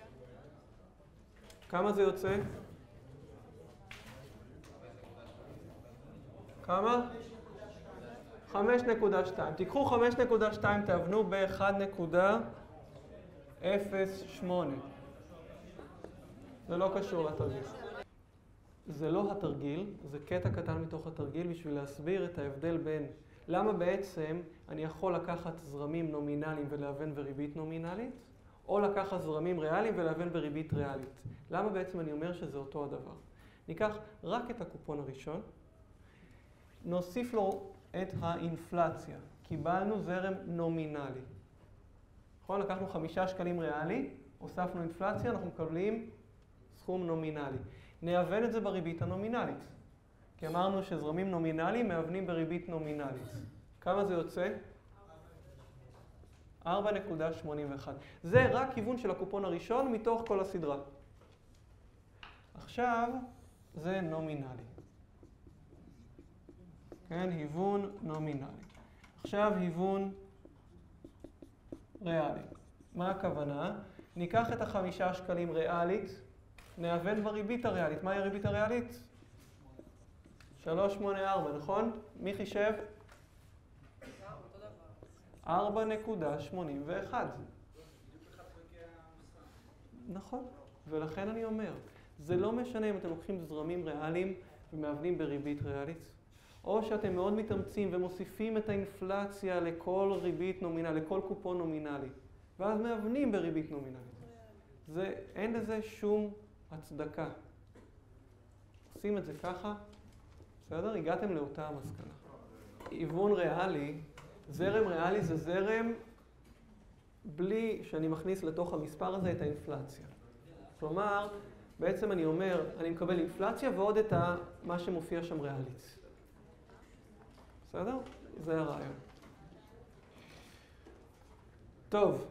כמה זה יוצא? כמה? 5.2. תיקחו 5.2, תאבנו ב-1.08. זה לא קשור לתרגיל. זה לא התרגיל, זה קטע קטן מתוך התרגיל בשביל להסביר את ההבדל בין למה בעצם אני יכול לקחת זרמים נומינליים ולהוון בריבית נומינלית, או לקחת זרמים ריאליים ולהוון בריבית ריאלית. למה בעצם אני אומר שזה אותו הדבר? ניקח רק את הקופון הראשון, נוסיף לו את האינפלציה. קיבלנו זרם נומינלי. נכון? לקחנו 5 שקלים ריאלי, הוספנו אינפלציה, אנחנו מקבלים סכום נומינלי. נהוון את זה בריבית הנומינלית. כי אמרנו שזרמים נומינליים מהוונים בריבית נומינלית. כמה זה יוצא? 4.81. זה רק כיוון של הקופון הראשון מתוך כל הסדרה. עכשיו זה נומינלי. כן, היוון נומינלי. עכשיו היוון ריאלי. מה הכוונה? ניקח את 5 שקלים ריאלית, נהוון בריבית הריאלית. מהי הריבית הריאלית? 384, נכון? מי חישב? 4.81. נכון, ולכן אני אומר, זה לא משנה אם אתם לוקחים זרמים ריאליים ומהוונים בריבית ריאלית, או שאתם מאוד מתאמצים ומוסיפים את האינפלציה לכל ריבית נומינלית, לכל קופון נומינלי, ואז מהוונים בריבית נומינלית. אין לזה שום הצדקה. עושים את זה ככה, בסדר? הגעתם לאותה המסקנה. היוון ריאלי, זרם ריאלי זה זרם בלי שאני מכניס לתוך המספר הזה את האינפלציה. כלומר, בעצם אני אומר, אני מקבל אינפלציה ועוד את מה שמופיע שם ריאלית. בסדר? זה הרעיון. טוב.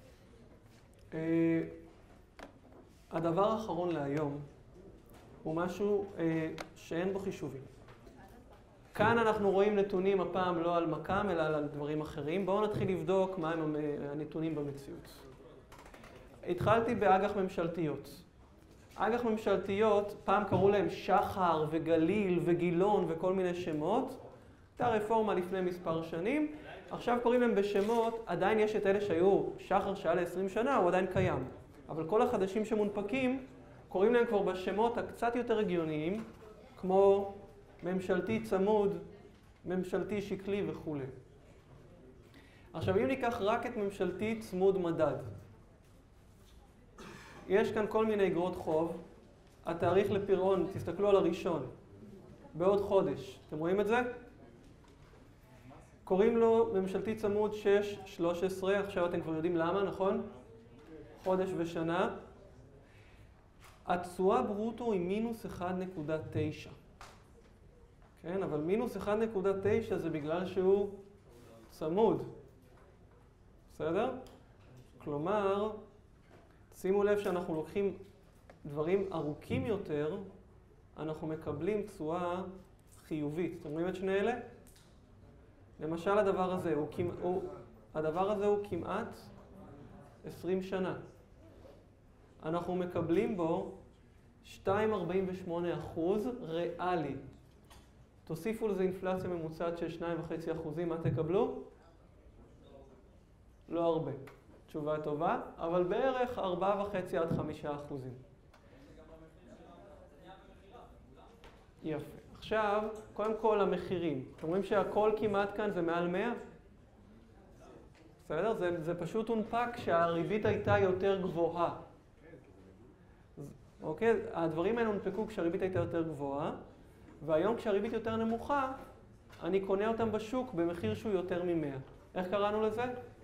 הדבר האחרון להיום הוא משהו שאין בו חישובים. כאן אנחנו רואים נתונים הפעם לא על מקם אלא על דברים אחרים. בואו נתחיל לבדוק מה הם הנתונים במציאות. התחלתי באג"ח ממשלתיות. אג"ח ממשלתיות, פעם קראו להם שחר וגליל וגילון וכל מיני שמות. הייתה רפורמה לפני מספר שנים. עכשיו קוראים להם בשמות, עדיין יש את אלה שהיו שחר שהיה ל-20 שנה, הוא עדיין קיים. אבל כל החדשים שמונפקים, קוראים להם כבר בשמות הקצת יותר הגיוניים, כמו ממשלתי צמוד, ממשלתי שקלי וכו'. עכשיו, אם ניקח רק את ממשלתי צמוד מדד, יש כאן כל מיני אגרות חוב, התאריך לפירעון, תסתכלו על הראשון, בעוד חודש. אתם רואים את זה? קוראים לו ממשלתי צמוד 6-13, עכשיו אתם כבר יודעים למה, נכון? חודש ושנה. התשואה ברוטו היא מינוס 1.9. כן, אבל מינוס 1.9 זה בגלל שהוא צמוד. בסדר? כלומר, שימו לב שאנחנו לוקחים דברים ארוכים יותר, אנחנו מקבלים תשואה חיובית. אתם רואים את שני אלה? למשל הדבר הזה, הדבר הזה הוא כמעט 20 שנה. אנחנו מקבלים בו 2.48% ריאלי. תוסיפו לזה אינפלציה ממוצעת של 2.5%, מה תקבלו? לא הרבה. תשובה טובה, אבל בערך 4.5 עד 5%. יפה. עכשיו, קודם כל המחירים. אתם רואים שהכל כמעט כאן זה מעל 100? בסדר? זה פשוט הונפק שהריבית הייתה יותר גבוהה. אוקיי? הדברים האלה הונפקו כשהריבית הייתה יותר גבוהה, והיום כשהריבית יותר נמוכה, אני קונה אותם בשוק במחיר שהוא יותר מ-100. איך קראנו לזה?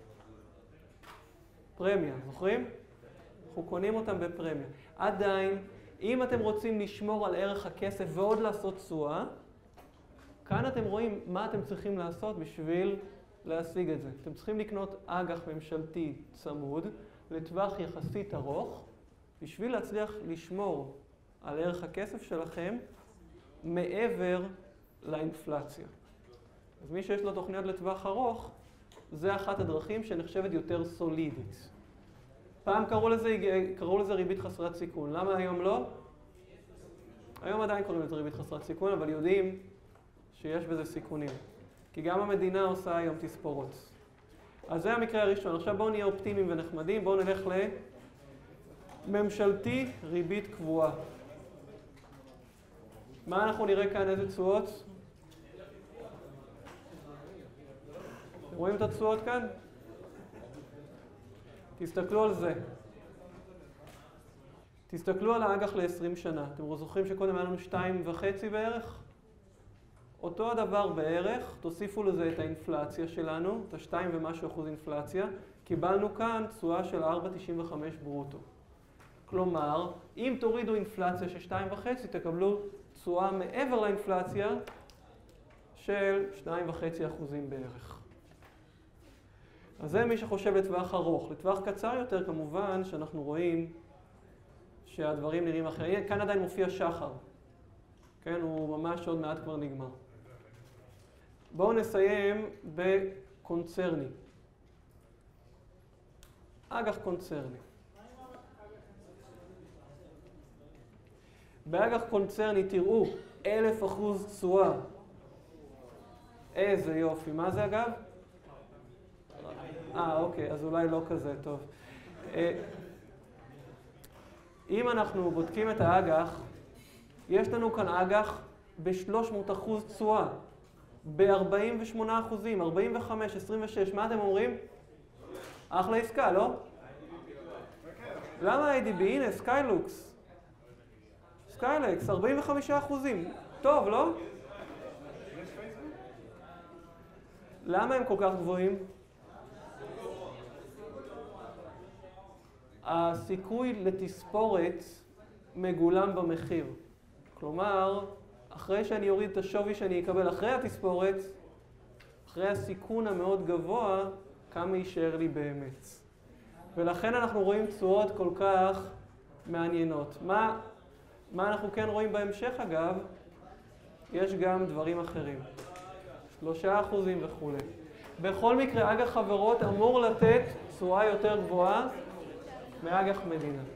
פרמיה, זוכרים? אנחנו קונים אותם בפרמיה. עדיין, אם אתם רוצים לשמור על ערך הכסף ועוד לעשות תשואה, כאן אתם רואים מה אתם צריכים לעשות בשביל להשיג את זה. אתם צריכים לקנות אג"ח ממשלתי צמוד לטווח יחסית ארוך, בשביל להצליח לשמור על ערך הכסף שלכם מעבר לאינפלציה. אז מי שיש לו תוכניות לטווח ארוך, זה אחת הדרכים שנחשבת יותר סולידית. פעם קראו לזה ריבית חסרת סיכון. למה היום לא? היום עדיין קוראים לזה ריבית חסרת סיכון, אבל יודעים שיש בזה סיכונים. כי גם המדינה עושה היום תספורות. אז זה המקרה הראשון. עכשיו בואו נהיה אופטימיים ונחמדים. בואו נלך לממשלתי ריבית קבועה. מה אנחנו נראה כאן? איזה תשואות? רואים את התשואות כאן? תסתכלו על זה. תסתכלו על האג"ח ל-20 שנה. אתם זוכרים שקודם היה לנו 2.5 בערך? אותו הדבר בערך, תוסיפו לזה את האינפלציה שלנו, את ה-2 ומשהו אחוז אינפלציה, קיבלנו כאן תשואה של 4.95 ברוטו. כלומר, אם תורידו אינפלציה של 2.5, תקבלו תשואה מעבר לאינפלציה של 2.5% בערך. אז זה מי שחושב לטווח ארוך. לטווח קצר יותר כמובן שאנחנו רואים שהדברים נראים אחרים. כאן עדיין מופיע שחר. כן, הוא ממש עוד מעט כבר נגמר. בואו נסיים בקונצרני. אג"ח קונצרני. באג"ח קונצרני תראו 1000% תשואה. איזה יופי. מה זה אגב? אוקיי, אז אולי לא כזה טוב. אם אנחנו בודקים את האג"ח, יש לנו כאן אג"ח ב-300% תשואה, ב-48%, 45, 26, מה אתם אומרים? אחלה עסקה, לא? למה ADB? הנה, סקיילוקס. סקיילקס, 45%. טוב, לא? למה הם כל כך גבוהים? הסיכוי לתספורת מגולם במחיר. כלומר, אחרי שאני אוריד את השווי שאני אקבל אחרי התספורת, אחרי הסיכון המאוד גבוה, כמה יישאר לי באמת. ולכן אנחנו רואים תשואות כל כך מעניינות. מה אנחנו כן רואים בהמשך אגב? יש גם דברים אחרים. 3% וכו'. בכל מקרה, אג"ח חברות אמור לתת תשואה יותר גבוהה מאג"ח מדינה.